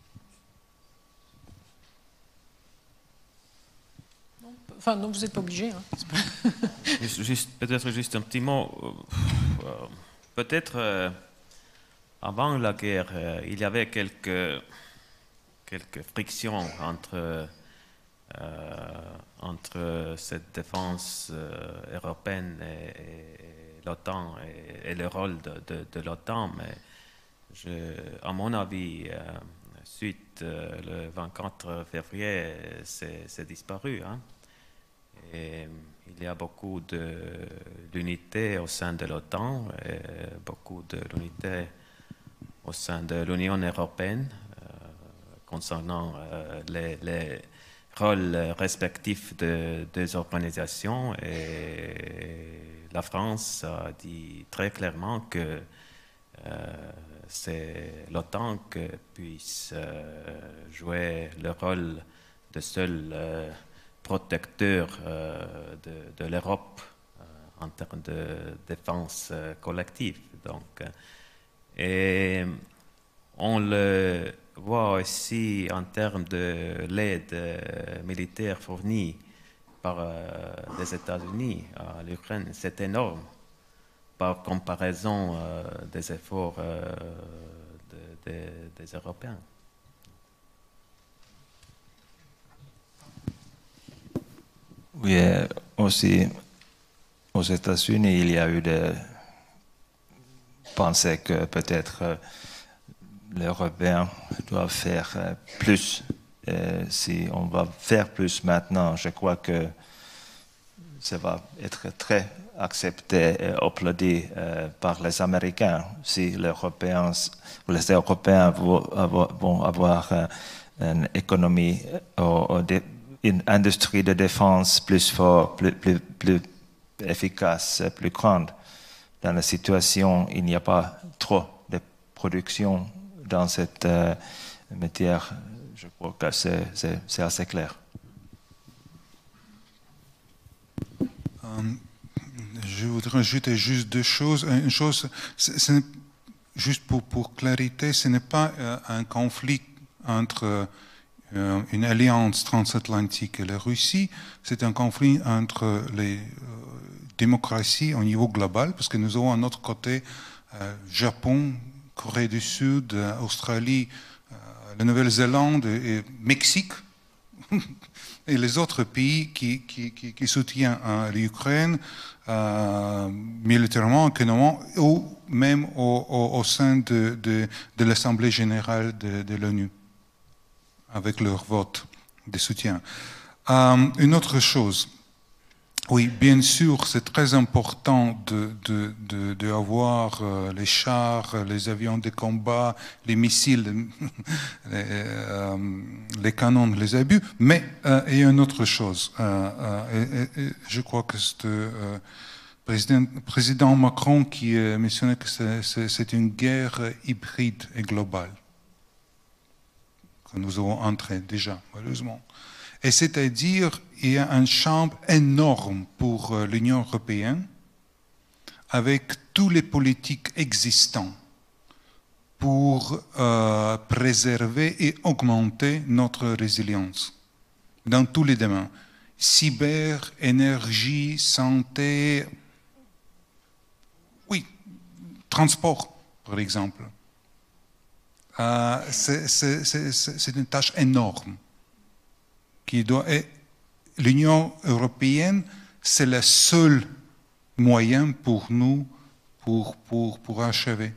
Enfin, non, vous n'êtes pas obligé. Hein. juste, juste, peut-être juste un petit mot. Euh, peut-être... Euh, Avant la guerre, euh, il y avait quelques, quelques frictions entre, euh, entre cette défense euh, européenne et, et l'OTAN et, et le rôle de, de, de l'OTAN, mais je, à mon avis, euh, suite euh, le vingt-quatre février, c'est, c'est disparu. Hein? Et il y a beaucoup de l'unité au sein de l'OTAN et beaucoup de l'unité au sein de l'Union européenne euh, concernant euh, les, les rôles respectifs de deux organisations et la France a dit très clairement que euh, c'est l'OTAN qui puisse euh, jouer le rôle de seul euh, protecteur euh, de, de l'Europe euh, en termes de défense euh, collective. Donc, euh, et on le voit aussi en termes de l'aide euh, militaire fournie par euh, les États-Unis à l'Ukraine. C'est énorme par comparaison euh, des efforts euh, de, de, des Européens. Oui, aussi aux États-Unis, il y a eu des pensées que peut-être euh, les Européens doivent faire euh, plus. Et si on va faire plus maintenant, je crois que ça va être très accepté et applaudi euh, par les Américains. Si les Européens, les Européens vont avoir, vont avoir euh, une économie, euh, une industrie de défense plus forte, plus, plus, plus efficace, plus grande. Dans la situation, il n'y a pas trop de production dans cette euh, matière. Je crois que c'est assez clair. Um, je voudrais ajouter juste deux choses. Une chose, ce n'est, juste pour, pour clarité, ce n'est pas euh, un conflit entre euh, une alliance transatlantique et la Russie, c'est un conflit entre les euh, démocraties au niveau global, parce que nous avons à notre côté euh, Japon, Corée du Sud, Australie, euh, la Nouvelle-Zélande et, et Mexique, et les autres pays qui, qui, qui, qui soutiennent euh, l'Ukraine euh, militairement, économiquement, ou même au, au, au sein de, de, de l'Assemblée générale de, de l'ONU, avec leur vote de soutien. Euh, une autre chose. Oui, bien sûr, c'est très important de, de, de, de avoir euh, les chars, les avions de combat, les missiles, les, euh, les canons, les obus, mais euh, il y a une autre chose. Euh, euh, et, et, je crois que c'est le euh, président, président Macron qui a mentionné que c'est une guerre hybride et globale que nous avons entrée déjà, malheureusement. Et c'est-à-dire, il y a un champ énorme pour l'Union européenne avec tous les politiques existants pour euh, préserver et augmenter notre résilience dans tous les domaines. Cyber, énergie, santé, oui, transport, par exemple. Euh, c'est une tâche énorme. Qui doit, l'Union européenne, c'est le seul moyen pour nous pour, pour, pour achever.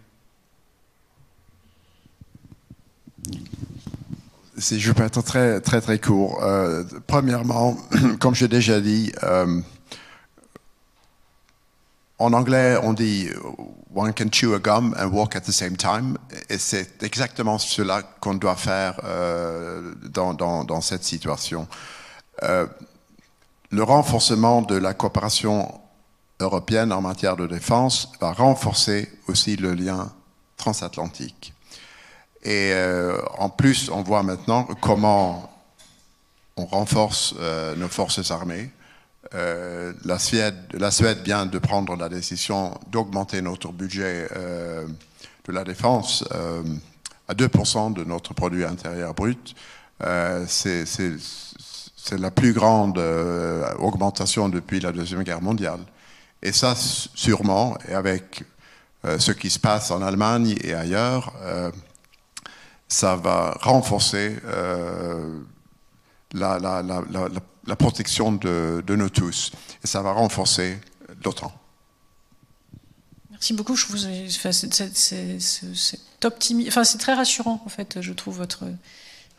Si je peux être très très très court. Euh, premièrement, comme j'ai déjà dit, euh, en anglais on dit one can chew a gum and walk at the same time, et c'est exactement cela qu'on doit faire euh, dans, dans, dans cette situation. Euh, le renforcement de la coopération européenne en matière de défense va renforcer aussi le lien transatlantique. Et euh, en plus, on voit maintenant comment on renforce euh, nos forces armées. Euh, la, Suède, la Suède vient de prendre la décision d'augmenter notre budget euh, de la défense euh, à deux pour cent de notre produit intérieur brut. Euh, c'est la plus grande euh, augmentation depuis la Deuxième Guerre mondiale. Et ça, sûrement, et avec euh, ce qui se passe en Allemagne et ailleurs, euh, ça va renforcer euh, la, la, la, la, la protection de, de nous tous. Et ça va renforcer l'OTAN. Merci beaucoup. Je vous ai, enfin, c'est optimi, enfin, c'est très rassurant, en fait, je trouve, votre,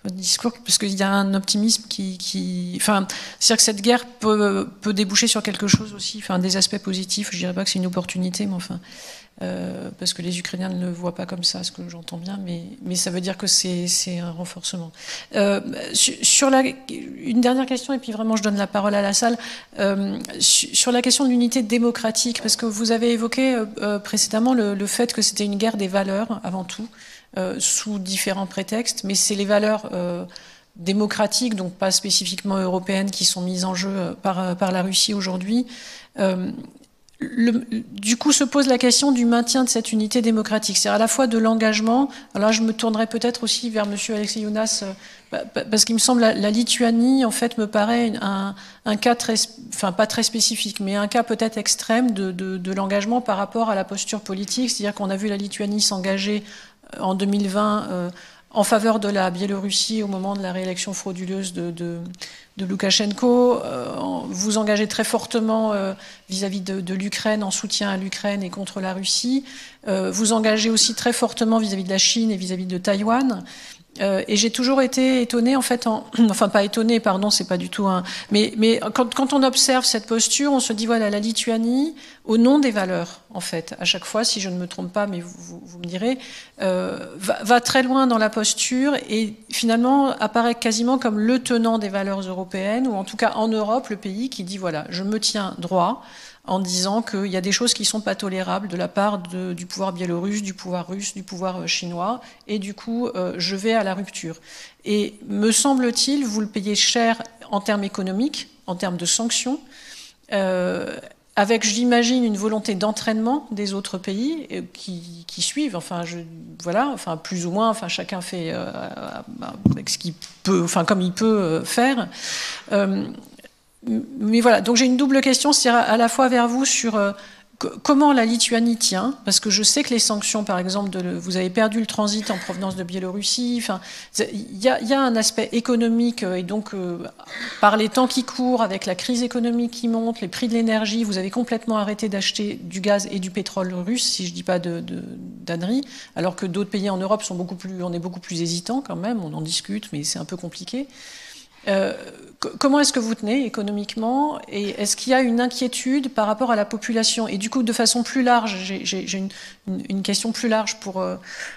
votre discours, parce qu'il y a un optimisme qui... qui enfin, c'est-à-dire que cette guerre peut, peut déboucher sur quelque chose aussi, enfin, des aspects positifs. Je dirais pas que c'est une opportunité, mais enfin... Euh, parce que les Ukrainiens ne le voient pas comme ça, ce que j'entends bien, mais, mais ça veut dire que c'est un renforcement. Euh, sur, sur la, une dernière question, et puis vraiment je donne la parole à la salle, euh, sur, sur la question de l'unité démocratique, parce que vous avez évoqué euh, précédemment le, le fait que c'était une guerre des valeurs, avant tout, euh, sous différents prétextes, mais c'est les valeurs... Euh, démocratiques, donc pas spécifiquement européennes, qui sont mises en jeu par, par la Russie aujourd'hui. Euh, Le, du coup, se pose la question du maintien de cette unité démocratique. C'est à la fois de l'engagement. Alors là, je me tournerai peut-être aussi vers M. Alexei Younas, euh, parce qu'il me semble la, la Lituanie, en fait, me paraît un, un cas très, enfin pas très spécifique, mais un cas peut-être extrême de, de, de l'engagement par rapport à la posture politique. C'est-à-dire qu'on a vu la Lituanie s'engager en deux mille vingt euh, en faveur de la Biélorussie au moment de la réélection frauduleuse de, de, de Loukachenko. Euh, vous engagez très fortement vis-à-vis euh, -vis de, de l'Ukraine, en soutien à l'Ukraine et contre la Russie. Euh, vous engagez aussi très fortement vis-à-vis -vis de la Chine et vis-à-vis -vis de Taïwan. Euh, et j'ai toujours été étonnée, en fait, en, enfin pas étonnée, pardon, c'est pas du tout un... Mais, mais quand, quand on observe cette posture, on se dit, voilà, la Lituanie, au nom des valeurs, en fait, à chaque fois, si je ne me trompe pas, mais vous, vous, vous me direz, euh, va, va très loin dans la posture et finalement apparaît quasiment comme le tenant des valeurs européennes, ou en tout cas en Europe, le pays qui dit, voilà, je me tiens droit, en disant qu'il y a des choses qui ne sont pas tolérables de la part de, du pouvoir biélorusse, du pouvoir russe, du pouvoir chinois, et du coup, euh, je vais à la rupture. Et me semble-t-il, vous le payez cher en termes économiques, en termes de sanctions, euh, avec, j'imagine, une volonté d'entraînement des autres pays euh, qui, qui suivent, enfin, je, voilà, enfin, plus ou moins, enfin, chacun fait euh, avec ce qu'il peut, enfin, comme il peut euh, faire. Euh, Mais voilà, donc j'ai une double question, c'est à la fois vers vous sur euh, comment la Lituanie tient, parce que je sais que les sanctions, par exemple, de le, vous avez perdu le transit en provenance de Biélorussie, enfin, il y, y a un aspect économique, et donc euh, par les temps qui courent, avec la crise économique qui monte, les prix de l'énergie, vous avez complètement arrêté d'acheter du gaz et du pétrole russe, si je ne dis pas de, de, d'ânerie, alors que d'autres pays en Europe sont beaucoup plus, on est beaucoup plus hésitants quand même, on en discute, mais c'est un peu compliqué. Euh, comment est-ce que vous tenez économiquement et est-ce qu'il y a une inquiétude par rapport à la population? Et du coup, de façon plus large, j'ai une, une, une question plus large pour, euh,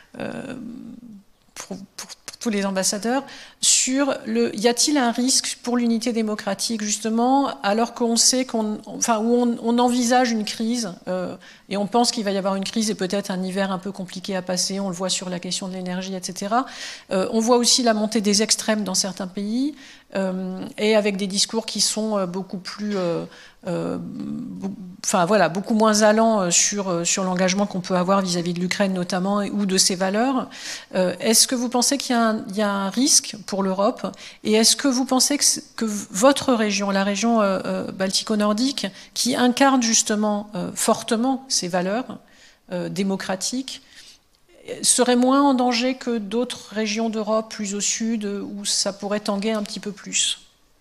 pour, pour, pour tous les ambassadeurs, sur le, y a-t-il un risque pour l'unité démocratique, justement, alors qu'on sait qu'on, enfin, où on, on envisage une crise, euh, et on pense qu'il va y avoir une crise et peut-être un hiver un peu compliqué à passer, on le voit sur la question de l'énergie, et cetera. Euh, on voit aussi la montée des extrêmes dans certains pays, euh, et avec des discours qui sont beaucoup plus... Euh, Euh, enfin voilà, beaucoup moins allant sur, sur l'engagement qu'on peut avoir vis-à-vis de l'Ukraine notamment ou de ses valeurs. Euh, est-ce que vous pensez qu'il y, y a un risque pour l'Europe et est-ce que vous pensez que, que votre région, la région euh, baltico-nordique, qui incarne justement euh, fortement ces valeurs euh, démocratiques, serait moins en danger que d'autres régions d'Europe plus au sud où ça pourrait tanguer un petit peu plus?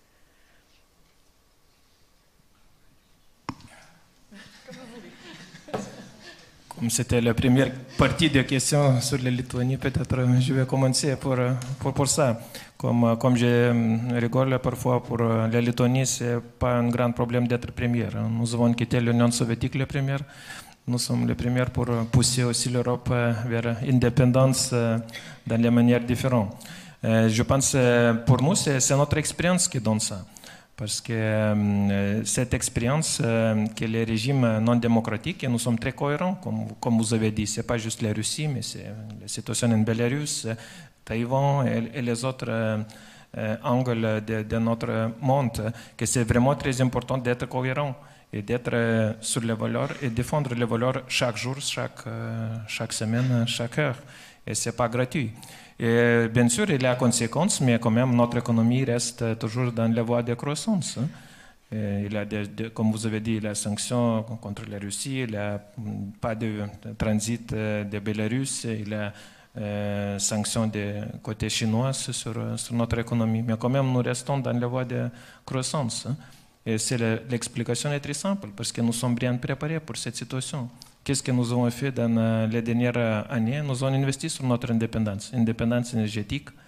Comme c'était la première partie des questions sur la Lituanie, peut-être je vais commencer pour, pour, pour ça. Comme, comme je rigole parfois pour la Lituanie, ce n'est pas un grand problème d'être première. Nous avons quitté l'Union soviétique la première. Nous sommes les premiers pour pousser aussi l'Europe vers l'indépendance dans les manières différentes. Je pense que pour nous, c'est notre expérience qui donne ça. Parce que euh, cette expérience euh, que les régimes non démocratiques, et nous sommes très cohérents, comme, comme vous avez dit, ce n'est pas juste la Russie, mais c'est la situation en Bélarus, Taïwan et, et les autres euh, euh, angles de, de notre monde, que c'est vraiment très important d'être cohérent et d'être euh, sur les valeurs et défendre les valeurs chaque jour, chaque, euh, chaque semaine, chaque heure. Et ce n'est pas gratuit. Et bien sûr, il y a conséquences, mais quand même, notre économie reste toujours dans la voie de croissance. Et il y a des, de, comme vous avez dit, la sanction contre la Russie, il n'y a pas de transit de Bélarus, il y a euh, sanctions de côté chinois sur, sur notre économie. Mais quand même, nous restons dans la voie de croissance. Et l'explication est très simple, parce que nous sommes bien préparés pour cette situation. Qu'est-ce que nous avons fait dans les dernières années? Nous avons investi sur notre indépendance, indépendance énergétique,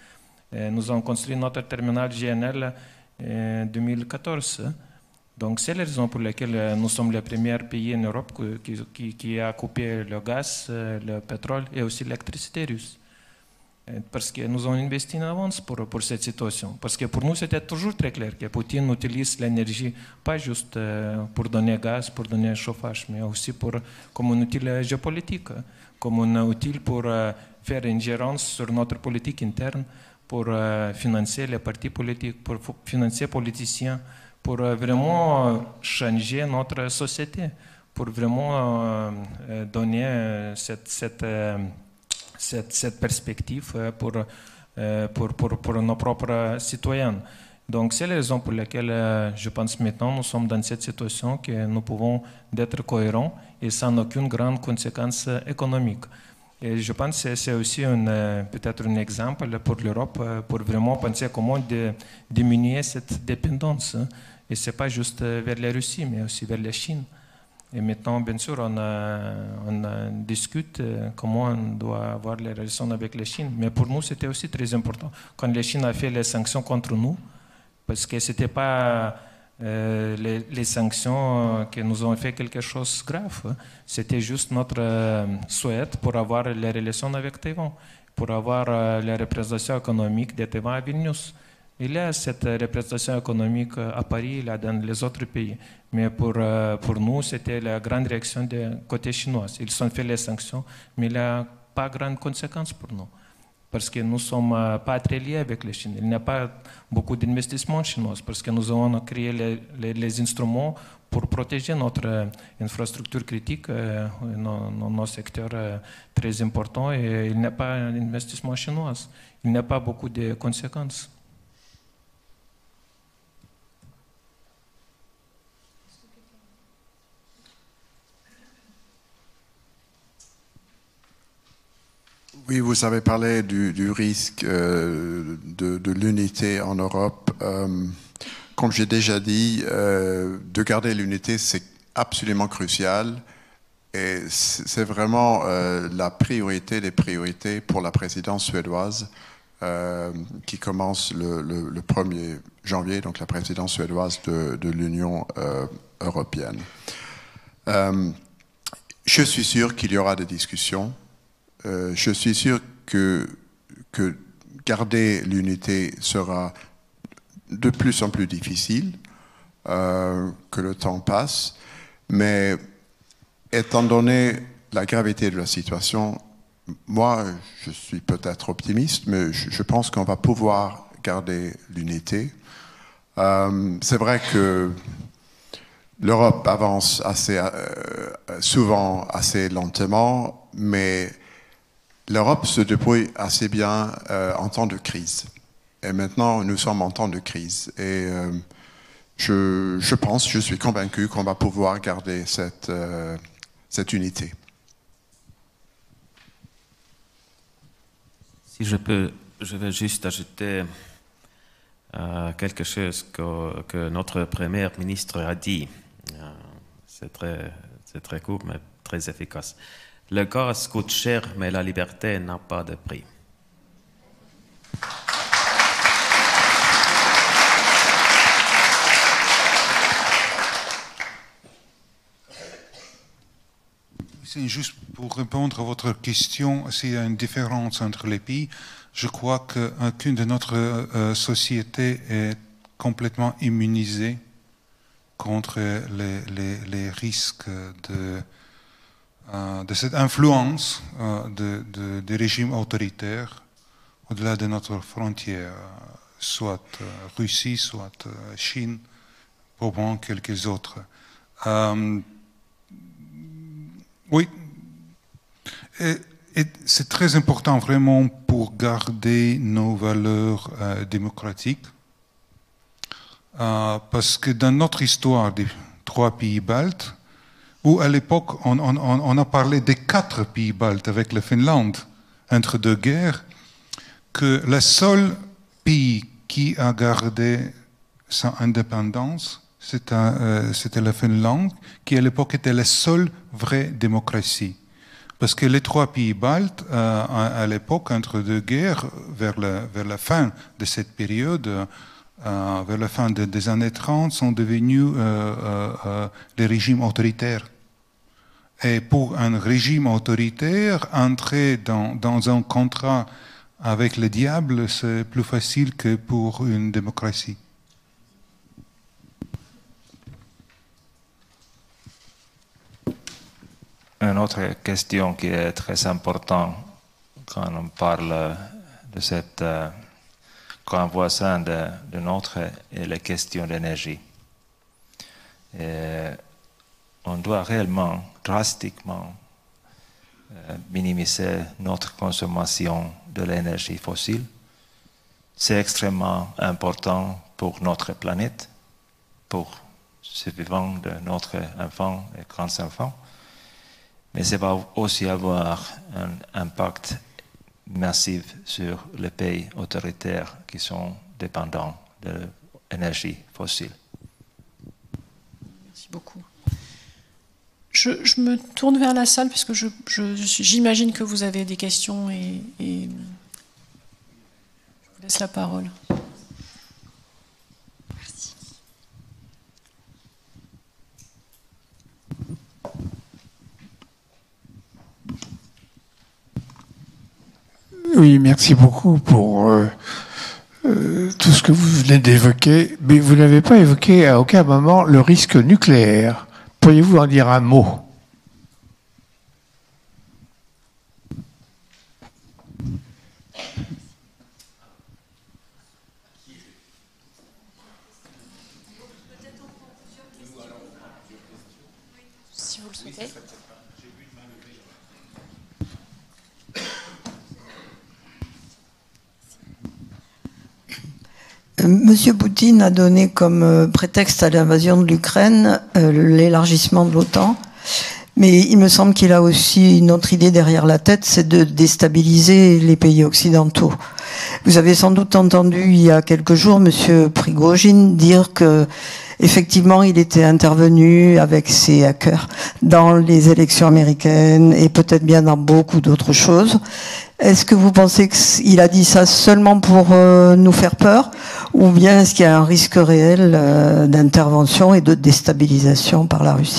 Et nous avons construit notre terminal G N L en deux mille quatorze. Donc c'est la raison pour laquelle nous sommes le premier pays en Europe qui, qui, qui a coupé le gaz, le pétrole et aussi l'électricité russe. Parce que nous avons investi en avance pour, pour cette situation. Parce que pour nous, c'était toujours très clair que Poutine utilise l'énergie pas juste pour donner gaz, pour donner chauffage, mais aussi pour, comme un outil géopolitique, comme un outil pour faire une gérance sur notre politique interne, pour financer les partis politiques, pour financer les politiciens, pour vraiment changer notre société, pour vraiment donner cette... cette Cette, cette perspective pour, pour, pour, pour nos propres citoyens. Donc c'est la raison pour laquelle je pense maintenant nous sommes dans cette situation que nous pouvons être cohérents et sans aucune grande conséquence économique. Et je pense que c'est aussi peut-être un exemple pour l'Europe pour vraiment penser comment de, diminuer cette dépendance. Et ce n'est pas juste vers la Russie, mais aussi vers la Chine. Et maintenant, bien sûr, on, a, on a discute comment on doit avoir les relations avec la Chine. Mais pour nous, c'était aussi très important. Quand la Chine a fait les sanctions contre nous, parce que ce n'était pas euh, les, les sanctions que nous ont fait quelque chose de grave. C'était juste notre euh, souhait pour avoir les relations avec Taïwan, pour avoir euh, la représentation économique de Taïwan à Vilnius. Il y a cette représentation économique à Paris, là, dans les autres pays. Mais pour, pour nous, c'était la grande réaction du côté chinois. Ils ont fait les sanctions, mais il n'y a pas grande conséquence pour nous. Parce que nous ne sommes pas très liés avec la Chine. Il n'y a pas beaucoup d'investissements chinois, parce que nous avons créé les, les, les instruments pour protéger notre infrastructure critique, euh, nos, nos secteurs euh, très importants, et il n'y a pas d'investissement chinois. Il n'y a pas beaucoup de conséquences. Oui, vous avez parlé du, du risque euh, de, de l'unité en Europe. Euh, comme j'ai déjà dit, euh, de garder l'unité, c'est absolument crucial. Et c'est vraiment euh, la priorité des priorités pour la présidence suédoise euh, qui commence le, le, le premier janvier, donc la présidence suédoise de, de l'Union euh, européenne. Euh, je suis sûr qu'il y aura des discussions. Euh, je suis sûr que, que garder l'unité sera de plus en plus difficile, euh, que le temps passe, mais étant donné la gravité de la situation, moi, je suis peut-être optimiste, mais je, je pense qu'on va pouvoir garder l'unité. Euh, c'est vrai que l'Europe avance assez, euh, souvent assez lentement, mais l'Europe se débrouille assez bien euh, en temps de crise. Et maintenant, nous sommes en temps de crise. Et euh, je, je pense, je suis convaincu qu'on va pouvoir garder cette, euh, cette unité. Si je peux, je vais juste ajouter euh, quelque chose que, que notre Premier ministre a dit. Euh, c'est très, c'est très court, mais très efficace. Le gaz coûte cher, mais la liberté n'a pas de prix. C'est juste pour répondre à votre question, s'il y a une différence entre les pays, je crois qu'aucune de notre euh, société est complètement immunisée contre les, les, les risques de... de cette influence de, de, des régimes autoritaires au-delà de notre frontière, soit Russie, soit Chine, probablement quelques autres. Euh, oui, et, et c'est très important vraiment pour garder nos valeurs euh, démocratiques, euh, parce que dans notre histoire des trois pays baltes, où à l'époque, on, on, on a parlé des quatre pays baltes avec la Finlande entre deux guerres, que le seul pays qui a gardé sa indépendance, c'était euh, la Finlande, qui à l'époque était la seule vraie démocratie. Parce que les trois pays baltes, euh, à, à l'époque, entre deux guerres, vers la, vers la fin de cette période, euh, vers la fin de, des années trente, sont devenus euh, euh, euh, des régimes autoritaires. Et pour un régime autoritaire, entrer dans, dans un contrat avec le diable, c'est plus facile que pour une démocratie. Une autre question qui est très importante quand on parle de cette euh, camp voisin de, de notre est la question d'énergie. On doit réellement, drastiquement, euh, minimiser notre consommation de l'énergie fossile. C'est extrêmement important pour notre planète, pour ce vivant de notre enfant et grands-enfants. Mais ça va aussi avoir un impact massif sur les pays autoritaires qui sont dépendants de l'énergie fossile. Merci beaucoup. Je, je me tourne vers la salle parce que je, je, j'imagine que vous avez des questions et, et je vous laisse la parole. Oui, merci beaucoup pour euh, euh, tout ce que vous venez d'évoquer, mais vous n'avez pas évoqué à aucun moment le risque nucléaire. Pourriez-vous en dire un mot ? Si vous le souhaitez. Monsieur Poutine a donné comme prétexte à l'invasion de l'Ukraine euh, l'élargissement de l'OTAN, mais il me semble qu'il a aussi une autre idée derrière la tête, c'est de déstabiliser les pays occidentaux. Vous avez sans doute entendu il y a quelques jours Monsieur Prigojine dire que effectivement il était intervenu avec ses hackers dans les élections américaines et peut-être bien dans beaucoup d'autres choses. Est-ce que vous pensez qu'il a dit ça seulement pour euh, nous faire peur, ou bien est-ce qu'il y a un risque réel euh, d'intervention et de déstabilisation par la Russie ?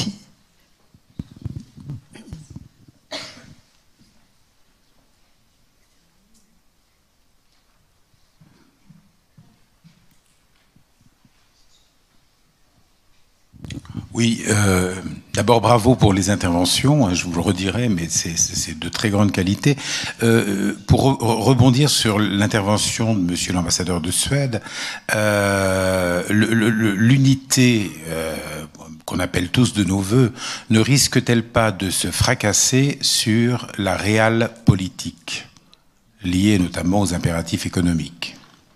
Oui, euh, d'abord bravo pour les interventions, je vous le redirai, mais c'est de très grande qualité. Euh, pour re rebondir sur l'intervention de Monsieur l'ambassadeur de Suède, euh, l'unité euh, qu'on appelle tous de nos voeux ne risque-t-elle pas de se fracasser sur la réelle politique, liée notamment aux impératifs économiques ?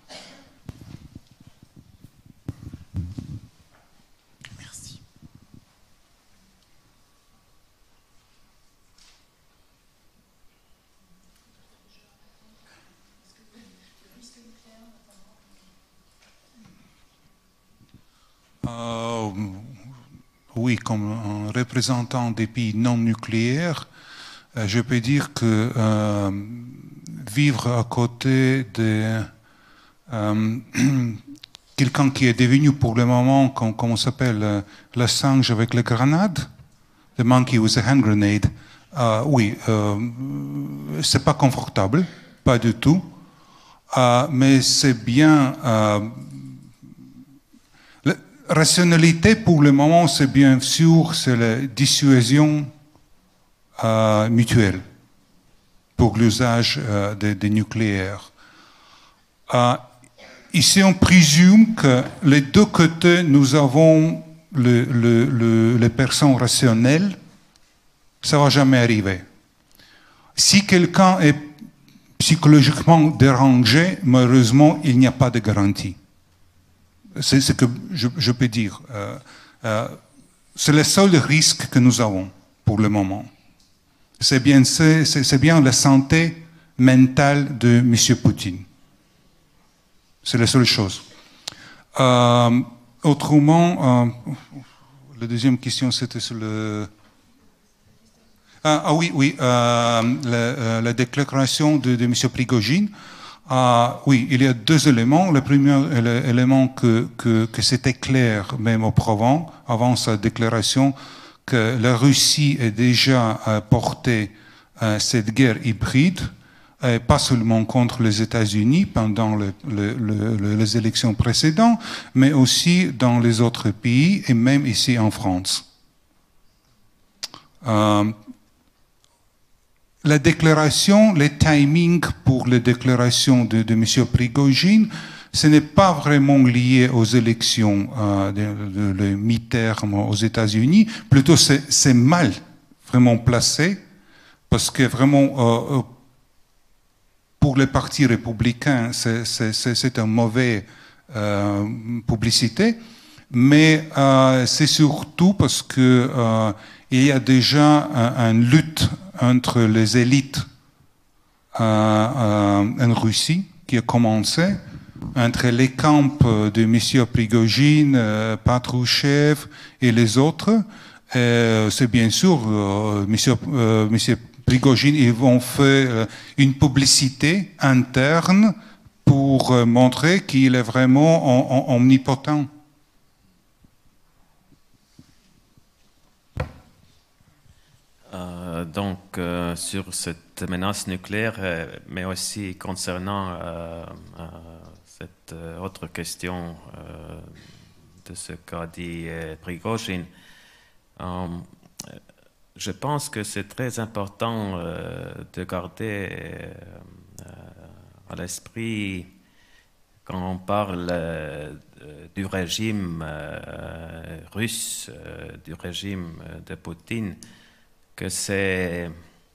Euh, oui, comme un représentant des pays non nucléaires, euh, je peux dire que euh, vivre à côté de euh, quelqu'un qui est devenu pour le moment, comme, comme on s'appelle, euh, le singe avec la grenade, the monkey with a hand grenade, euh, oui, euh, c'est pas confortable, pas du tout, euh, mais c'est bien. Euh, Rationalité, pour le moment, c'est bien sûr c'est la dissuasion euh, mutuelle pour l'usage euh, des de nucléaires. Euh, ici, on présume que les deux côtés, nous avons le, le, le, les personnes rationnelles. Ça ne va jamais arriver. Si quelqu'un est psychologiquement dérangé, malheureusement, il n'y a pas de garantie. C'est ce que je, je peux dire. Euh, euh, c'est le seul risque que nous avons pour le moment. C'est bien, c'est, c'est bien la santé mentale de M. Poutine. C'est la seule chose. Euh, autrement, euh, la deuxième question, c'était sur le... Ah, ah oui, oui, euh, la, euh, la déclaration de, de M. Prigogine. Ah, oui, il y a deux éléments. Le premier élément, que, que, que c'était clair, même auparavant, avant sa déclaration, que la Russie est déjà euh, porté euh, cette guerre hybride, euh, pas seulement contre les États-Unis pendant le, le, le, les élections précédentes, mais aussi dans les autres pays et même ici en France. Euh, la déclaration, le timing pour la déclaration de, de M. Prigogine, ce n'est pas vraiment lié aux élections euh, de, de, de mi-terme aux États-Unis. Plutôt, c'est mal vraiment placé, parce que vraiment, euh, pour les partis républicains, c'est une mauvaise euh, publicité. Mais euh, c'est surtout parce que euh, il y a déjà une un lutte entre les élites euh, euh, en Russie qui a commencé, entre les camps de M. Prigogine, euh, Patrouchev et les autres. Euh, c'est bien sûr, euh, M. Euh, M. Prigogine, ils vont faire euh, une publicité interne pour euh, montrer qu'il est vraiment en, en, omnipotent. Euh, donc, euh, sur cette menace nucléaire, euh, mais aussi concernant euh, euh, cette euh, autre question euh, de ce qu'a dit euh, Prigogine, euh, je pense que c'est très important euh, de garder euh, à l'esprit, quand on parle euh, du régime euh, russe, euh, du régime de Poutine, que c'est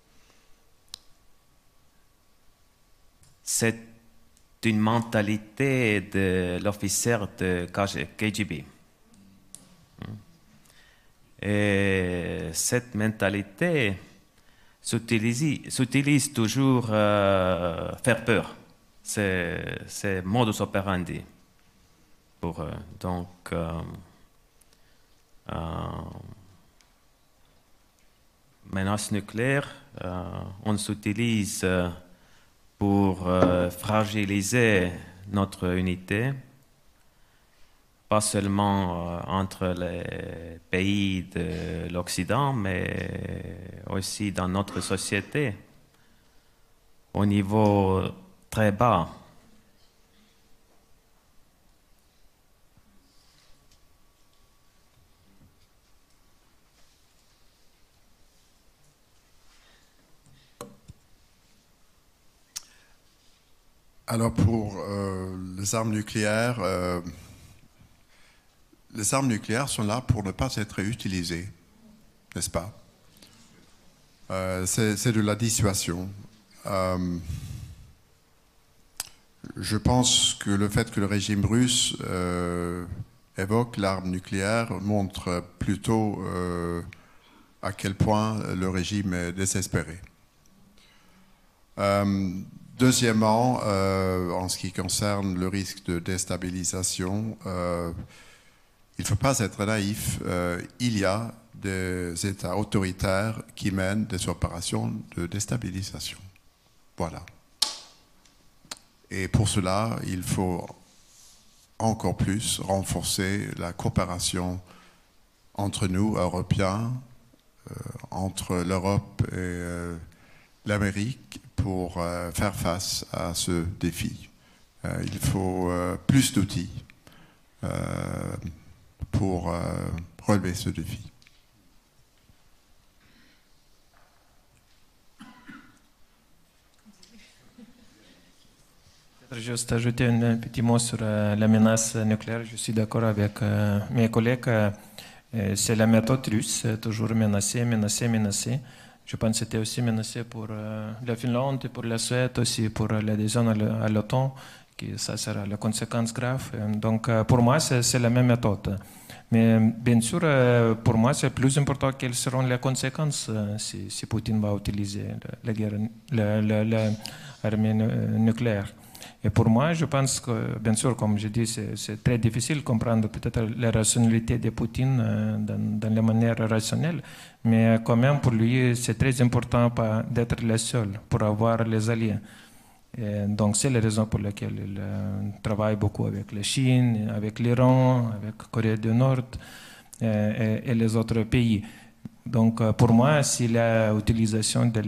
c'est une mentalité de l'officier de K G B. Et cette mentalité s'utilise toujours euh, faire peur. C'est modus operandi pour eux. Donc, euh, euh, menace nucléaire, euh, on s'utilise pour euh, fragiliser notre unité, pas seulement euh, entre les pays de l'Occident, mais aussi dans notre société, au niveau très bas. Alors pour euh, les armes nucléaires, euh, les armes nucléaires sont là pour ne pas être utilisées, n'est-ce pas? euh, C'est de la dissuasion. Euh, je pense que le fait que le régime russe euh, évoque l'arme nucléaire montre plutôt euh, à quel point le régime est désespéré. Euh, Deuxièmement, euh, en ce qui concerne le risque de déstabilisation, euh, il ne faut pas être naïf. Euh, il y a des États autoritaires qui mènent des opérations de déstabilisation. Voilà. Et pour cela, il faut encore plus renforcer la coopération entre nous, Européens, euh, entre l'Europe et euh, l'Amérique, pour euh, faire face à ce défi. Euh, il faut euh, plus d'outils euh, pour euh, relever ce défi. Juste ajouter un petit mot sur euh, la menace nucléaire. Je suis d'accord avec euh, mes collègues. Euh, C'est la méthode russe, toujours menacer, menacer, menacer. Je pense que c'était aussi menacé pour euh, la Finlande et pour la Suède, aussi pour l'adhésion à l'OTAN, qui ça sera la conséquence grave. Donc euh, pour moi, c'est la même méthode. Mais bien sûr, euh, pour moi, c'est plus important quelles seront les conséquences euh, si, si Poutine va utiliser la, la guerre, l'armée nucléaire. Et pour moi, je pense que, bien sûr, comme je dis, c'est très difficile de comprendre peut-être la rationalité de Poutine euh, dans, dans les manières rationnelles, mais quand même, pour lui, c'est très important d'être le seul pour avoir les alliés. Et donc, c'est la raison pour laquelle il euh, travaille beaucoup avec la Chine, avec l'Iran, avec la Corée du Nord euh, et, et les autres pays. Donc, pour moi, si l'utilisation de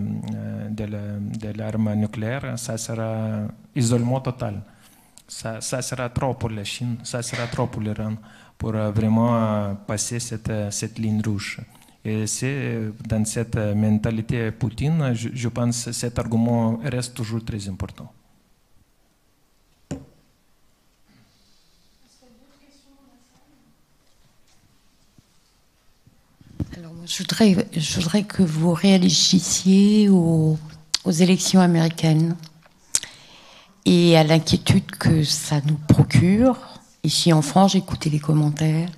l'arme nucléaire, ça sera isolement total. Ça, ça sera trop pour la Chine, ça sera trop pour l'Iran, pour vraiment passer cette, cette ligne rouge. Et c'est dans cette mentalité Poutine, je, je pense que cet argument reste toujours très important. Alors, moi, je, voudrais, je voudrais que vous réagissiez aux, aux élections américaines et à l'inquiétude que ça nous procure. Ici en France, j'ai écouté les commentaires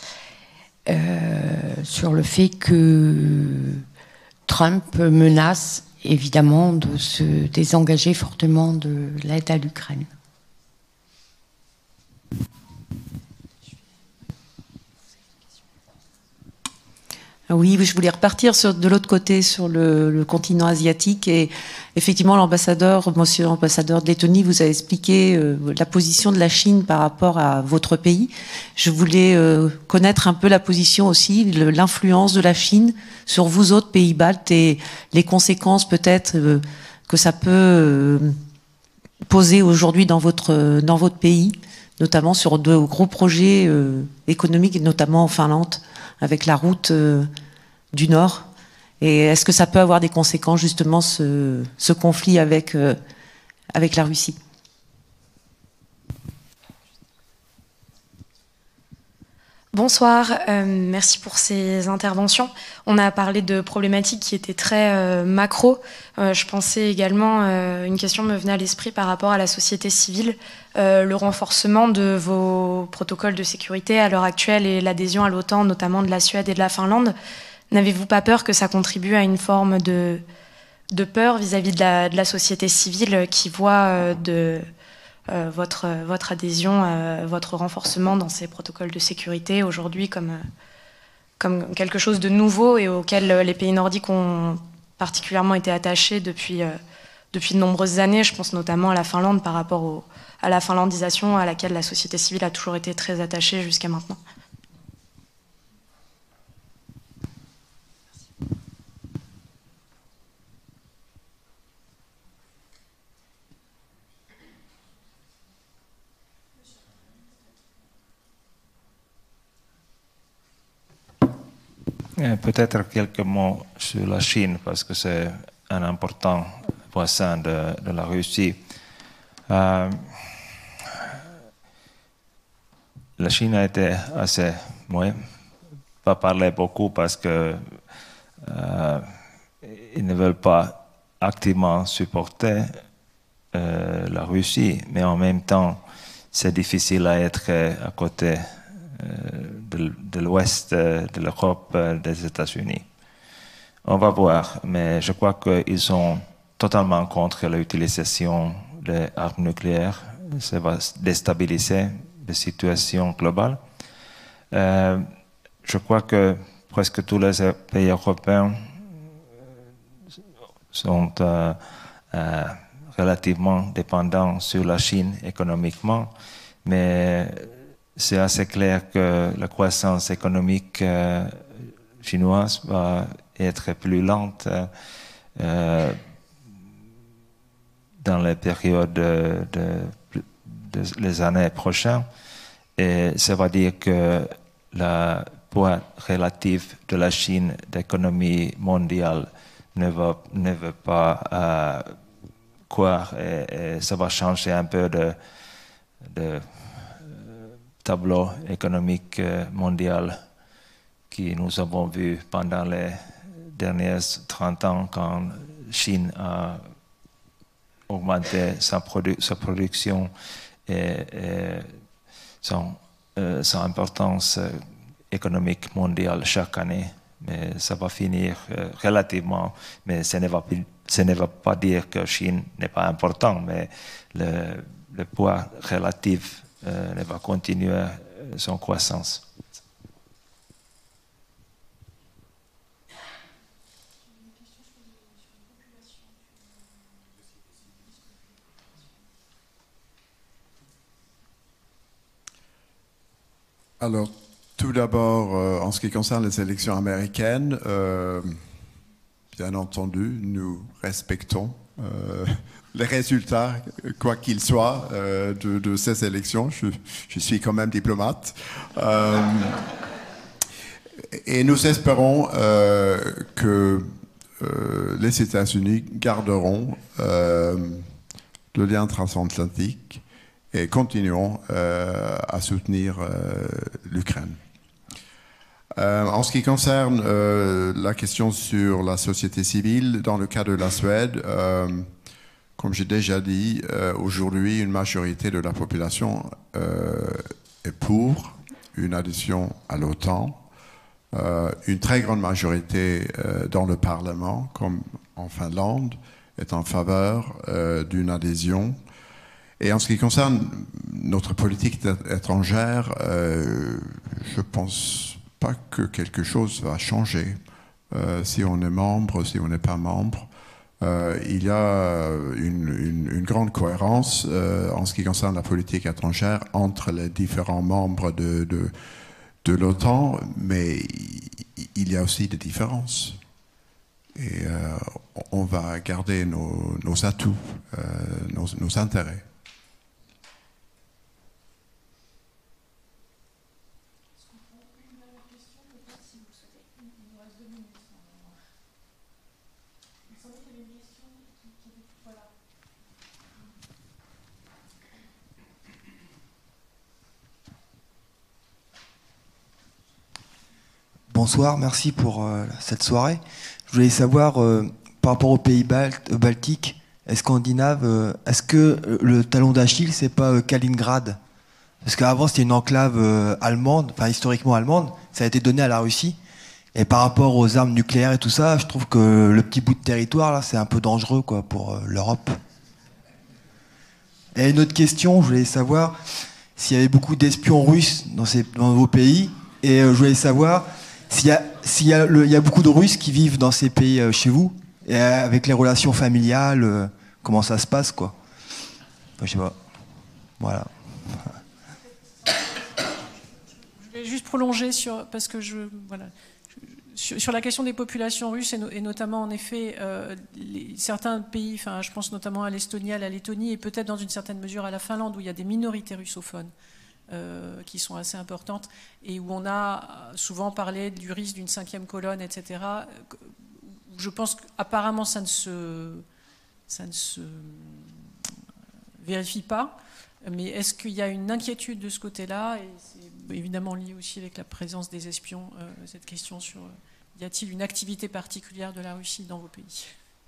euh, sur le fait que Trump menace évidemment de se désengager fortement de l'aide à l'Ukraine. Oui, je voulais repartir sur, de l'autre côté, sur le, le continent asiatique. Et effectivement, l'ambassadeur, monsieur l'ambassadeur de Lettonie, vous a expliqué euh, la position de la Chine par rapport à votre pays. Je voulais euh, connaître un peu la position aussi, l'influence de la Chine sur vous autres pays baltes et les conséquences peut-être euh, que ça peut euh, poser aujourd'hui dans votre, dans votre pays, notamment sur de gros projets euh, économiques, notamment en Finlande, avec la route euh, du Nord. Et est-ce que ça peut avoir des conséquences, justement, ce, ce conflit avec, euh, avec la Russie? Bonsoir, euh, merci pour ces interventions. On a parlé de problématiques qui étaient très euh, macro. Euh, je pensais également, euh, une question me venait à l'esprit par rapport à la société civile, euh, le renforcement de vos protocoles de sécurité à l'heure actuelle et l'adhésion à l'OTAN, notamment de la Suède et de la Finlande. N'avez-vous pas peur que ça contribue à une forme de, de peur vis-à-vis de la, de la société civile qui voit euh, de... Euh, votre, votre adhésion, euh, votre renforcement dans ces protocoles de sécurité aujourd'hui comme, euh, comme quelque chose de nouveau et auquel euh, les pays nordiques ont particulièrement été attachés depuis, euh, depuis de nombreuses années. Je pense notamment à la Finlande par rapport au, à la finlandisation à laquelle la société civile a toujours été très attachée jusqu'à maintenant. Peut-être quelques mots sur la Chine, parce que c'est un important voisin de, de la Russie. Euh, la Chine a été assez... Oui, pas parler beaucoup parce que euh, ils ne veulent pas activement supporter euh, la Russie, mais en même temps, c'est difficile à être à côté de, de l'ouest de l'Europe, des États-Unis. On va voir, mais je crois qu'ils sont totalement contre l'utilisation des armes nucléaires. Ça va déstabiliser la situation globale. Euh, je crois que presque tous les pays européens sont euh, euh, relativement dépendants sur la Chine économiquement, mais c'est assez clair que la croissance économique euh, chinoise va être plus lente euh, dans les périodes de, de, de les années prochaines. Et ça veut dire que le poids relatif de la Chine d'économie mondiale ne va, ne va pas euh, croire et, et ça va changer un peu de, de tableau économique mondial que nous avons vu pendant les derniers trente ans quand la Chine a augmenté sa, produ sa production et, et son, euh, son importance économique mondiale chaque année. Mais ça va finir euh, relativement, mais ce ne va ce ne veut pas dire que la Chine n'est pas important, mais le, le poids relatif euh, va continuer son croissance. Alors, tout d'abord, euh, en ce qui concerne les élections américaines, euh, bien entendu, nous respectons euh, les résultats, quoi qu'ils soient, euh, de, de ces élections. Je, je suis quand même diplomate. Euh, et nous espérons euh, que euh, les États-Unis garderont euh, le lien transatlantique et continueront euh, à soutenir euh, l'Ukraine. Euh, en ce qui concerne euh, la question sur la société civile, dans le cas de la Suède, euh, comme j'ai déjà dit, euh, aujourd'hui, une majorité de la population euh, est pour une adhésion à l'OTAN. Euh, une très grande majorité euh, dans le Parlement, comme en Finlande, est en faveur euh, d'une adhésion. Et en ce qui concerne notre politique étrangère, euh, je ne pense pas que quelque chose va changer. Euh, si on est membre, si on n'est pas membre, euh, il y a une, une, une grande cohérence euh, en ce qui concerne la politique étrangère entre les différents membres de, de, de l'OTAN, mais il y a aussi des différences. Et euh, on va garder nos, nos atouts, euh, nos, nos intérêts. Bonsoir, merci pour euh, cette soirée. Je voulais savoir, euh, par rapport aux pays bal baltiques et scandinaves, euh, est-ce que euh, le talon d'Achille, c'est pas euh, Kaliningrad? Parce qu'avant, c'était une enclave euh, allemande, enfin historiquement allemande, ça a été donné à la Russie. Et par rapport aux armes nucléaires et tout ça, je trouve que le petit bout de territoire, là, c'est un peu dangereux quoi, pour euh, l'Europe. Et une autre question, je voulais savoir s'il y avait beaucoup d'espions russes dans, ces, dans vos pays, et euh, je voulais savoir s'il y a, s'il y a, le, il y a beaucoup de Russes qui vivent dans ces pays euh, chez vous, et euh, avec les relations familiales, euh, comment ça se passe, quoi. Enfin, je sais pas. Voilà. Je vais juste prolonger sur, parce que je, voilà, sur, sur la question des populations russes, et, no, et notamment, en effet, euh, les, certains pays, enfin, je pense notamment à l'Estonie, à la Lettonie, et peut-être dans une certaine mesure à la Finlande, où il y a des minorités russophones. Euh, qui sont assez importantes, et où on a souvent parlé du risque d'une cinquième colonne, et cetera. Je pense qu'apparemment ça ne se, ça ne se vérifie pas, mais est-ce qu'il y a une inquiétude de ce côté-là, et c'est évidemment lié aussi avec la présence des espions, euh, cette question sur y a-t-il une activité particulière de la Russie dans vos pays?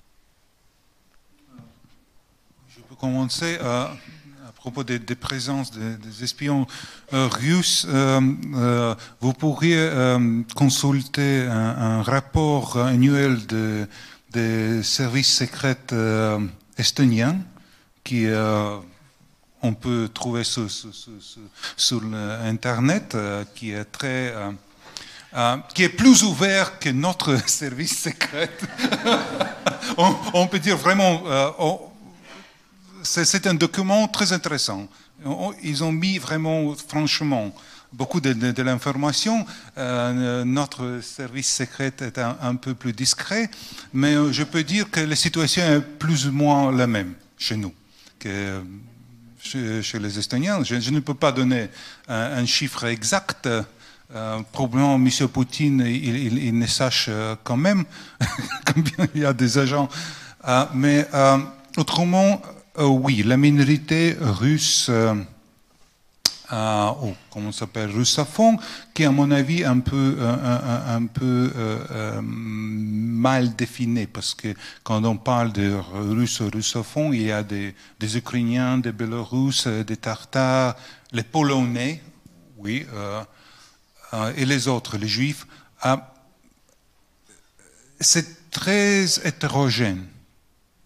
Je peux commencer à... À propos des, des présences des, des espions euh, russes, euh, euh, vous pourriez euh, consulter un, un rapport annuel de, des services secrets euh, estoniens qui euh, on peut trouver sur, sur, sur, sur Internet, euh, qui est très euh, euh, qui est plus ouvert que notre service secret. on, on peut dire vraiment. Euh, on, C'est un document très intéressant. Ils ont mis vraiment, franchement, beaucoup de, de, de l'information. Euh, notre service secret est un, un peu plus discret, mais je peux dire que la situation est plus ou moins la même chez nous que chez, chez les Estoniens. Je, je ne peux pas donner un, un chiffre exact. Euh, probablement, M. Poutine, il, il, il ne sache quand même combien il y a des agents. Euh, mais euh, autrement, Euh, oui, la minorité russe, euh, euh, oh, comment ça s'appelle, russophone, qui est à mon avis un peu, un, un, un peu euh, euh, mal définie, parce que quand on parle de russes russophones, il y a des, des Ukrainiens, des Bélarusses, des Tartares, les Polonais, oui, euh, euh, et les autres, les Juifs. Euh, c'est très hétérogène.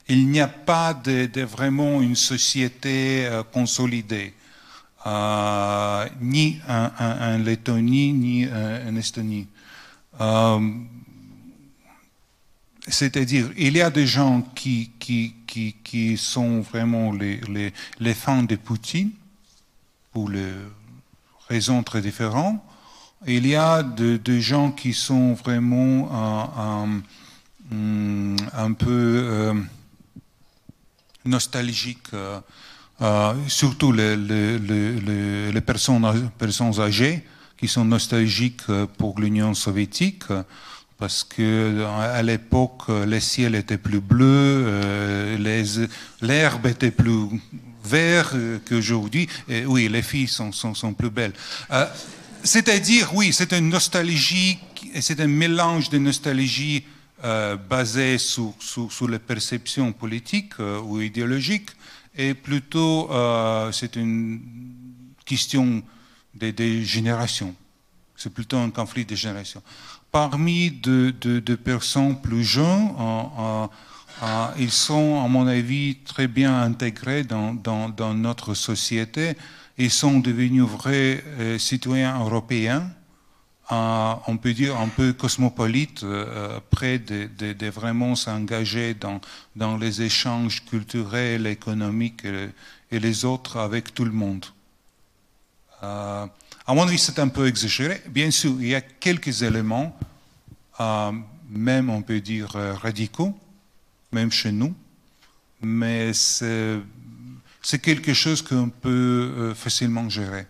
il n'y a pas de, de vraiment une société euh, consolidée, euh, ni en, en, en Lettonie, ni en, en Estonie. Euh, C'est-à-dire, il y a des gens qui, qui, qui, qui sont vraiment les, les, les fans de Poutine, pour les raisons très différentes. Il y a des de gens qui sont vraiment un, un, un peu euh, nostalgiques, euh, euh, surtout les, les, les, les personnes, personnes âgées qui sont nostalgiques pour l'Union soviétique, parce que à l'époque, le ciel était plus bleu, euh, l'herbe était plus verte qu'aujourd'hui. Et oui, les filles sont, sont, sont plus belles. Euh, C'est-à-dire, oui, c'est une nostalgie, c'est un mélange de nostalgie euh, basée sur, sur, sur les perceptions politiques euh, ou idéologiques, et plutôt euh, c'est une question des de générations. C'est plutôt un conflit de générations. Parmi de, de, de personnes plus jeunes, euh, euh, euh, ils sont, à mon avis, très bien intégrés dans, dans, dans notre société. Ils sont devenus vrais euh, citoyens européens, euh, on peut dire un peu cosmopolites, euh, prêts de, de, de vraiment s'engager dans, dans les échanges culturels, économiques et, et les autres avec tout le monde. Euh, À mon avis, c'est un peu exagéré. Bien sûr, il y a quelques éléments, euh, même on peut dire euh, radicaux, même chez nous, mais c'est quelque chose qu'on peut euh, facilement gérer.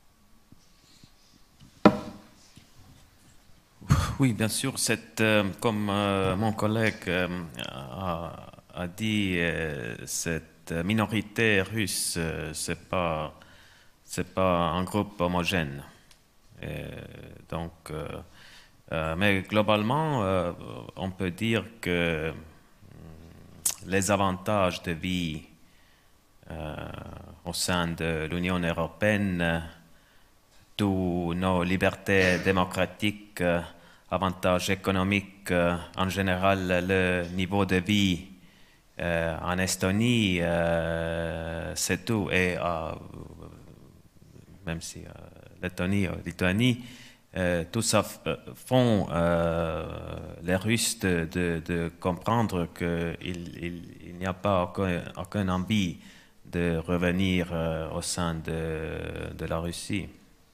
Oui, bien sûr, cette, euh, comme euh, mon collègue euh, a, a dit, euh, cette minorité russe, euh, c'est pas... c'est pas un groupe homogène. Et donc, euh, euh, mais globalement, euh, on peut dire que les avantages de vie euh, au sein de l'Union européenne, toutes nos libertés démocratiques, avantages économiques, en général le niveau de vie euh, en Estonie, euh, c'est tout. Et euh, même si euh, Lettonie, euh, Lituanie, euh, tout ça font euh, les Russes de, de, de comprendre qu'il il, il n'y a pas aucun, aucun envie de revenir euh, au sein de, de la Russie.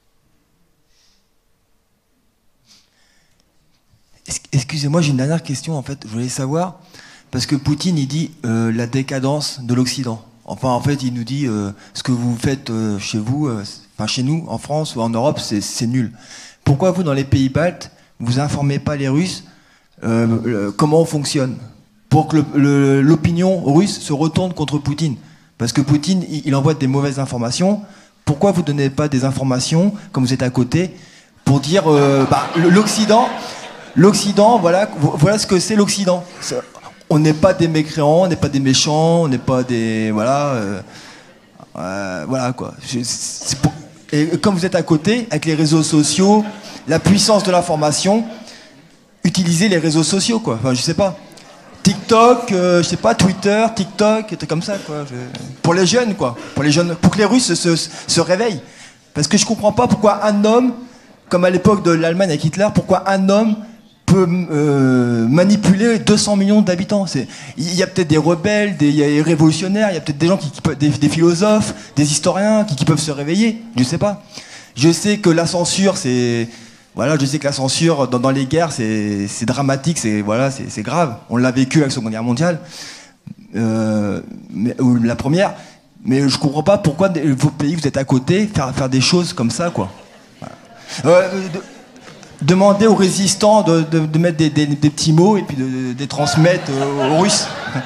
Excusez-moi, j'ai une dernière question en fait. Je voulais savoir, parce que Poutine il dit euh, la décadence de l'Occident. Enfin, en fait, il nous dit euh, ce que vous faites euh, chez vous, euh, enfin chez nous, en France ou en Europe, c'est nul. Pourquoi vous, dans les pays baltes, vous informez pas les Russes euh, euh, comment on fonctionne, pour que l'opinion russe se retourne contre Poutine? Parce que Poutine, il, il envoie des mauvaises informations. Pourquoi vous ne donnez pas des informations, comme vous êtes à côté, pour dire euh, bah, l'Occident, l'Occident, voilà, voilà ce que c'est l'Occident. On n'est pas des mécréants, on n'est pas des méchants, on n'est pas des... Voilà, euh, euh, voilà quoi. Pour, et comme vous êtes à côté, avec les réseaux sociaux, la puissance de l'information, utilisez les réseaux sociaux quoi. Enfin, je sais pas. TikTok, euh, je sais pas, Twitter, TikTok, des trucs comme ça quoi. Je... Pour les jeunes quoi. Pour les jeunes, pour que les Russes se, se, se réveillent. Parce que je comprends pas pourquoi un homme, comme à l'époque de l'Allemagne avec Hitler, pourquoi un homme peut euh, manipuler deux cents millions d'habitants. Il y a peut-être des rebelles, des, il y a des révolutionnaires, il y a peut-être des gens qui, qui peuvent, des, des philosophes, des historiens qui, qui peuvent se réveiller. Je sais pas. Je sais que la censure, c'est voilà, je sais que la censure dans, dans les guerres, c'est dramatique, c'est voilà, c'est grave. On l'a vécu avec la Seconde Guerre mondiale, euh, mais, ou la première. Mais je comprends pas pourquoi vos pays, vous êtes à côté, faire faire des choses comme ça, quoi. Voilà. Euh, de, Demandez aux résistants de, de, de mettre des, des, des petits mots et puis de, de, de les transmettre aux, aux Russes.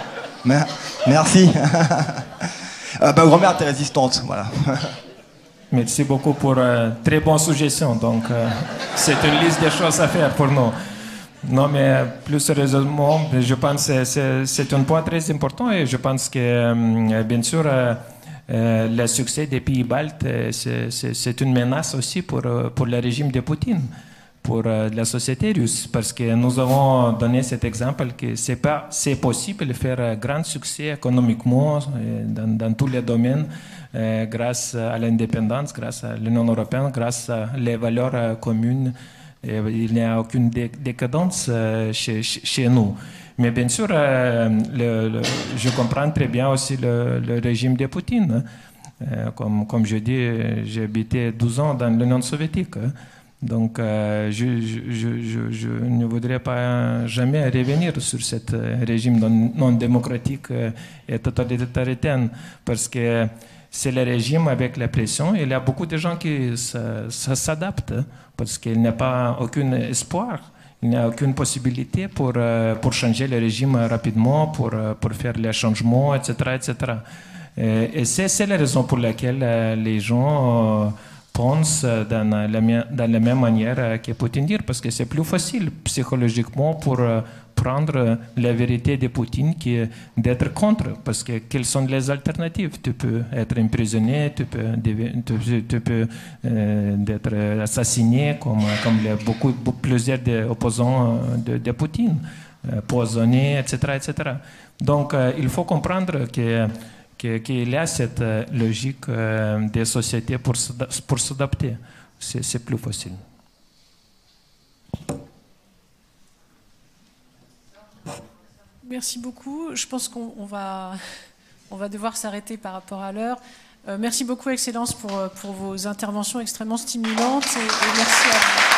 Merci. euh, bah, grand-mère, t'es résistante. Voilà. Merci beaucoup pour euh, très bonne suggestion. Donc, euh, c'est une liste de choses à faire pour nous. Non, mais plus sérieusement, je pense que c'est un point très important et je pense que, euh, bien sûr, euh, euh, le succès des pays baltes, c'est une menace aussi pour, pour le régime de Poutine. pour la société russe, parce que nous avons donné cet exemple que c'est pas, c'est possible de faire un grand succès économiquement dans, dans tous les domaines euh, grâce à l'indépendance, grâce à l'Union européenne, grâce à les valeurs euh, communes. Et il n'y a aucune dé décadence euh, chez, chez nous. Mais bien sûr, euh, le, le, je comprends très bien aussi le, le régime de Poutine. Euh, comme, comme je dis, j'ai habité douze ans dans l'Union soviétique. Donc, euh, je, je, je, je ne voudrais pas jamais revenir sur ce régime non, non démocratique et totalitaire, parce que c'est le régime avec la pression. Il y a beaucoup de gens qui s'adaptent, parce qu'il n'y a pas aucun espoir, il n'y a aucune possibilité pour, pour changer le régime rapidement, pour, pour faire les changements, et cetera et cetera. Et c'est la raison pour laquelle les gens pensent dans la, dans la même manière que Poutine dit, parce que c'est plus facile psychologiquement pour prendre la vérité de Poutine que d'être contre, parce que quelles sont les alternatives? Tu peux être emprisonné, tu peux, tu, tu peux euh, être assassiné, comme, comme les, beaucoup, plusieurs des opposants de, de Poutine, euh, poisonné, et cetera et cetera. Donc euh, il faut comprendre que qu'il y a cette logique des sociétés pour s'adapter. C'est plus facile. Merci beaucoup. Je pense qu'on va, on va devoir s'arrêter par rapport à l'heure. Euh, merci beaucoup, Excellence, pour, pour vos interventions extrêmement stimulantes. Et, et merci à vous.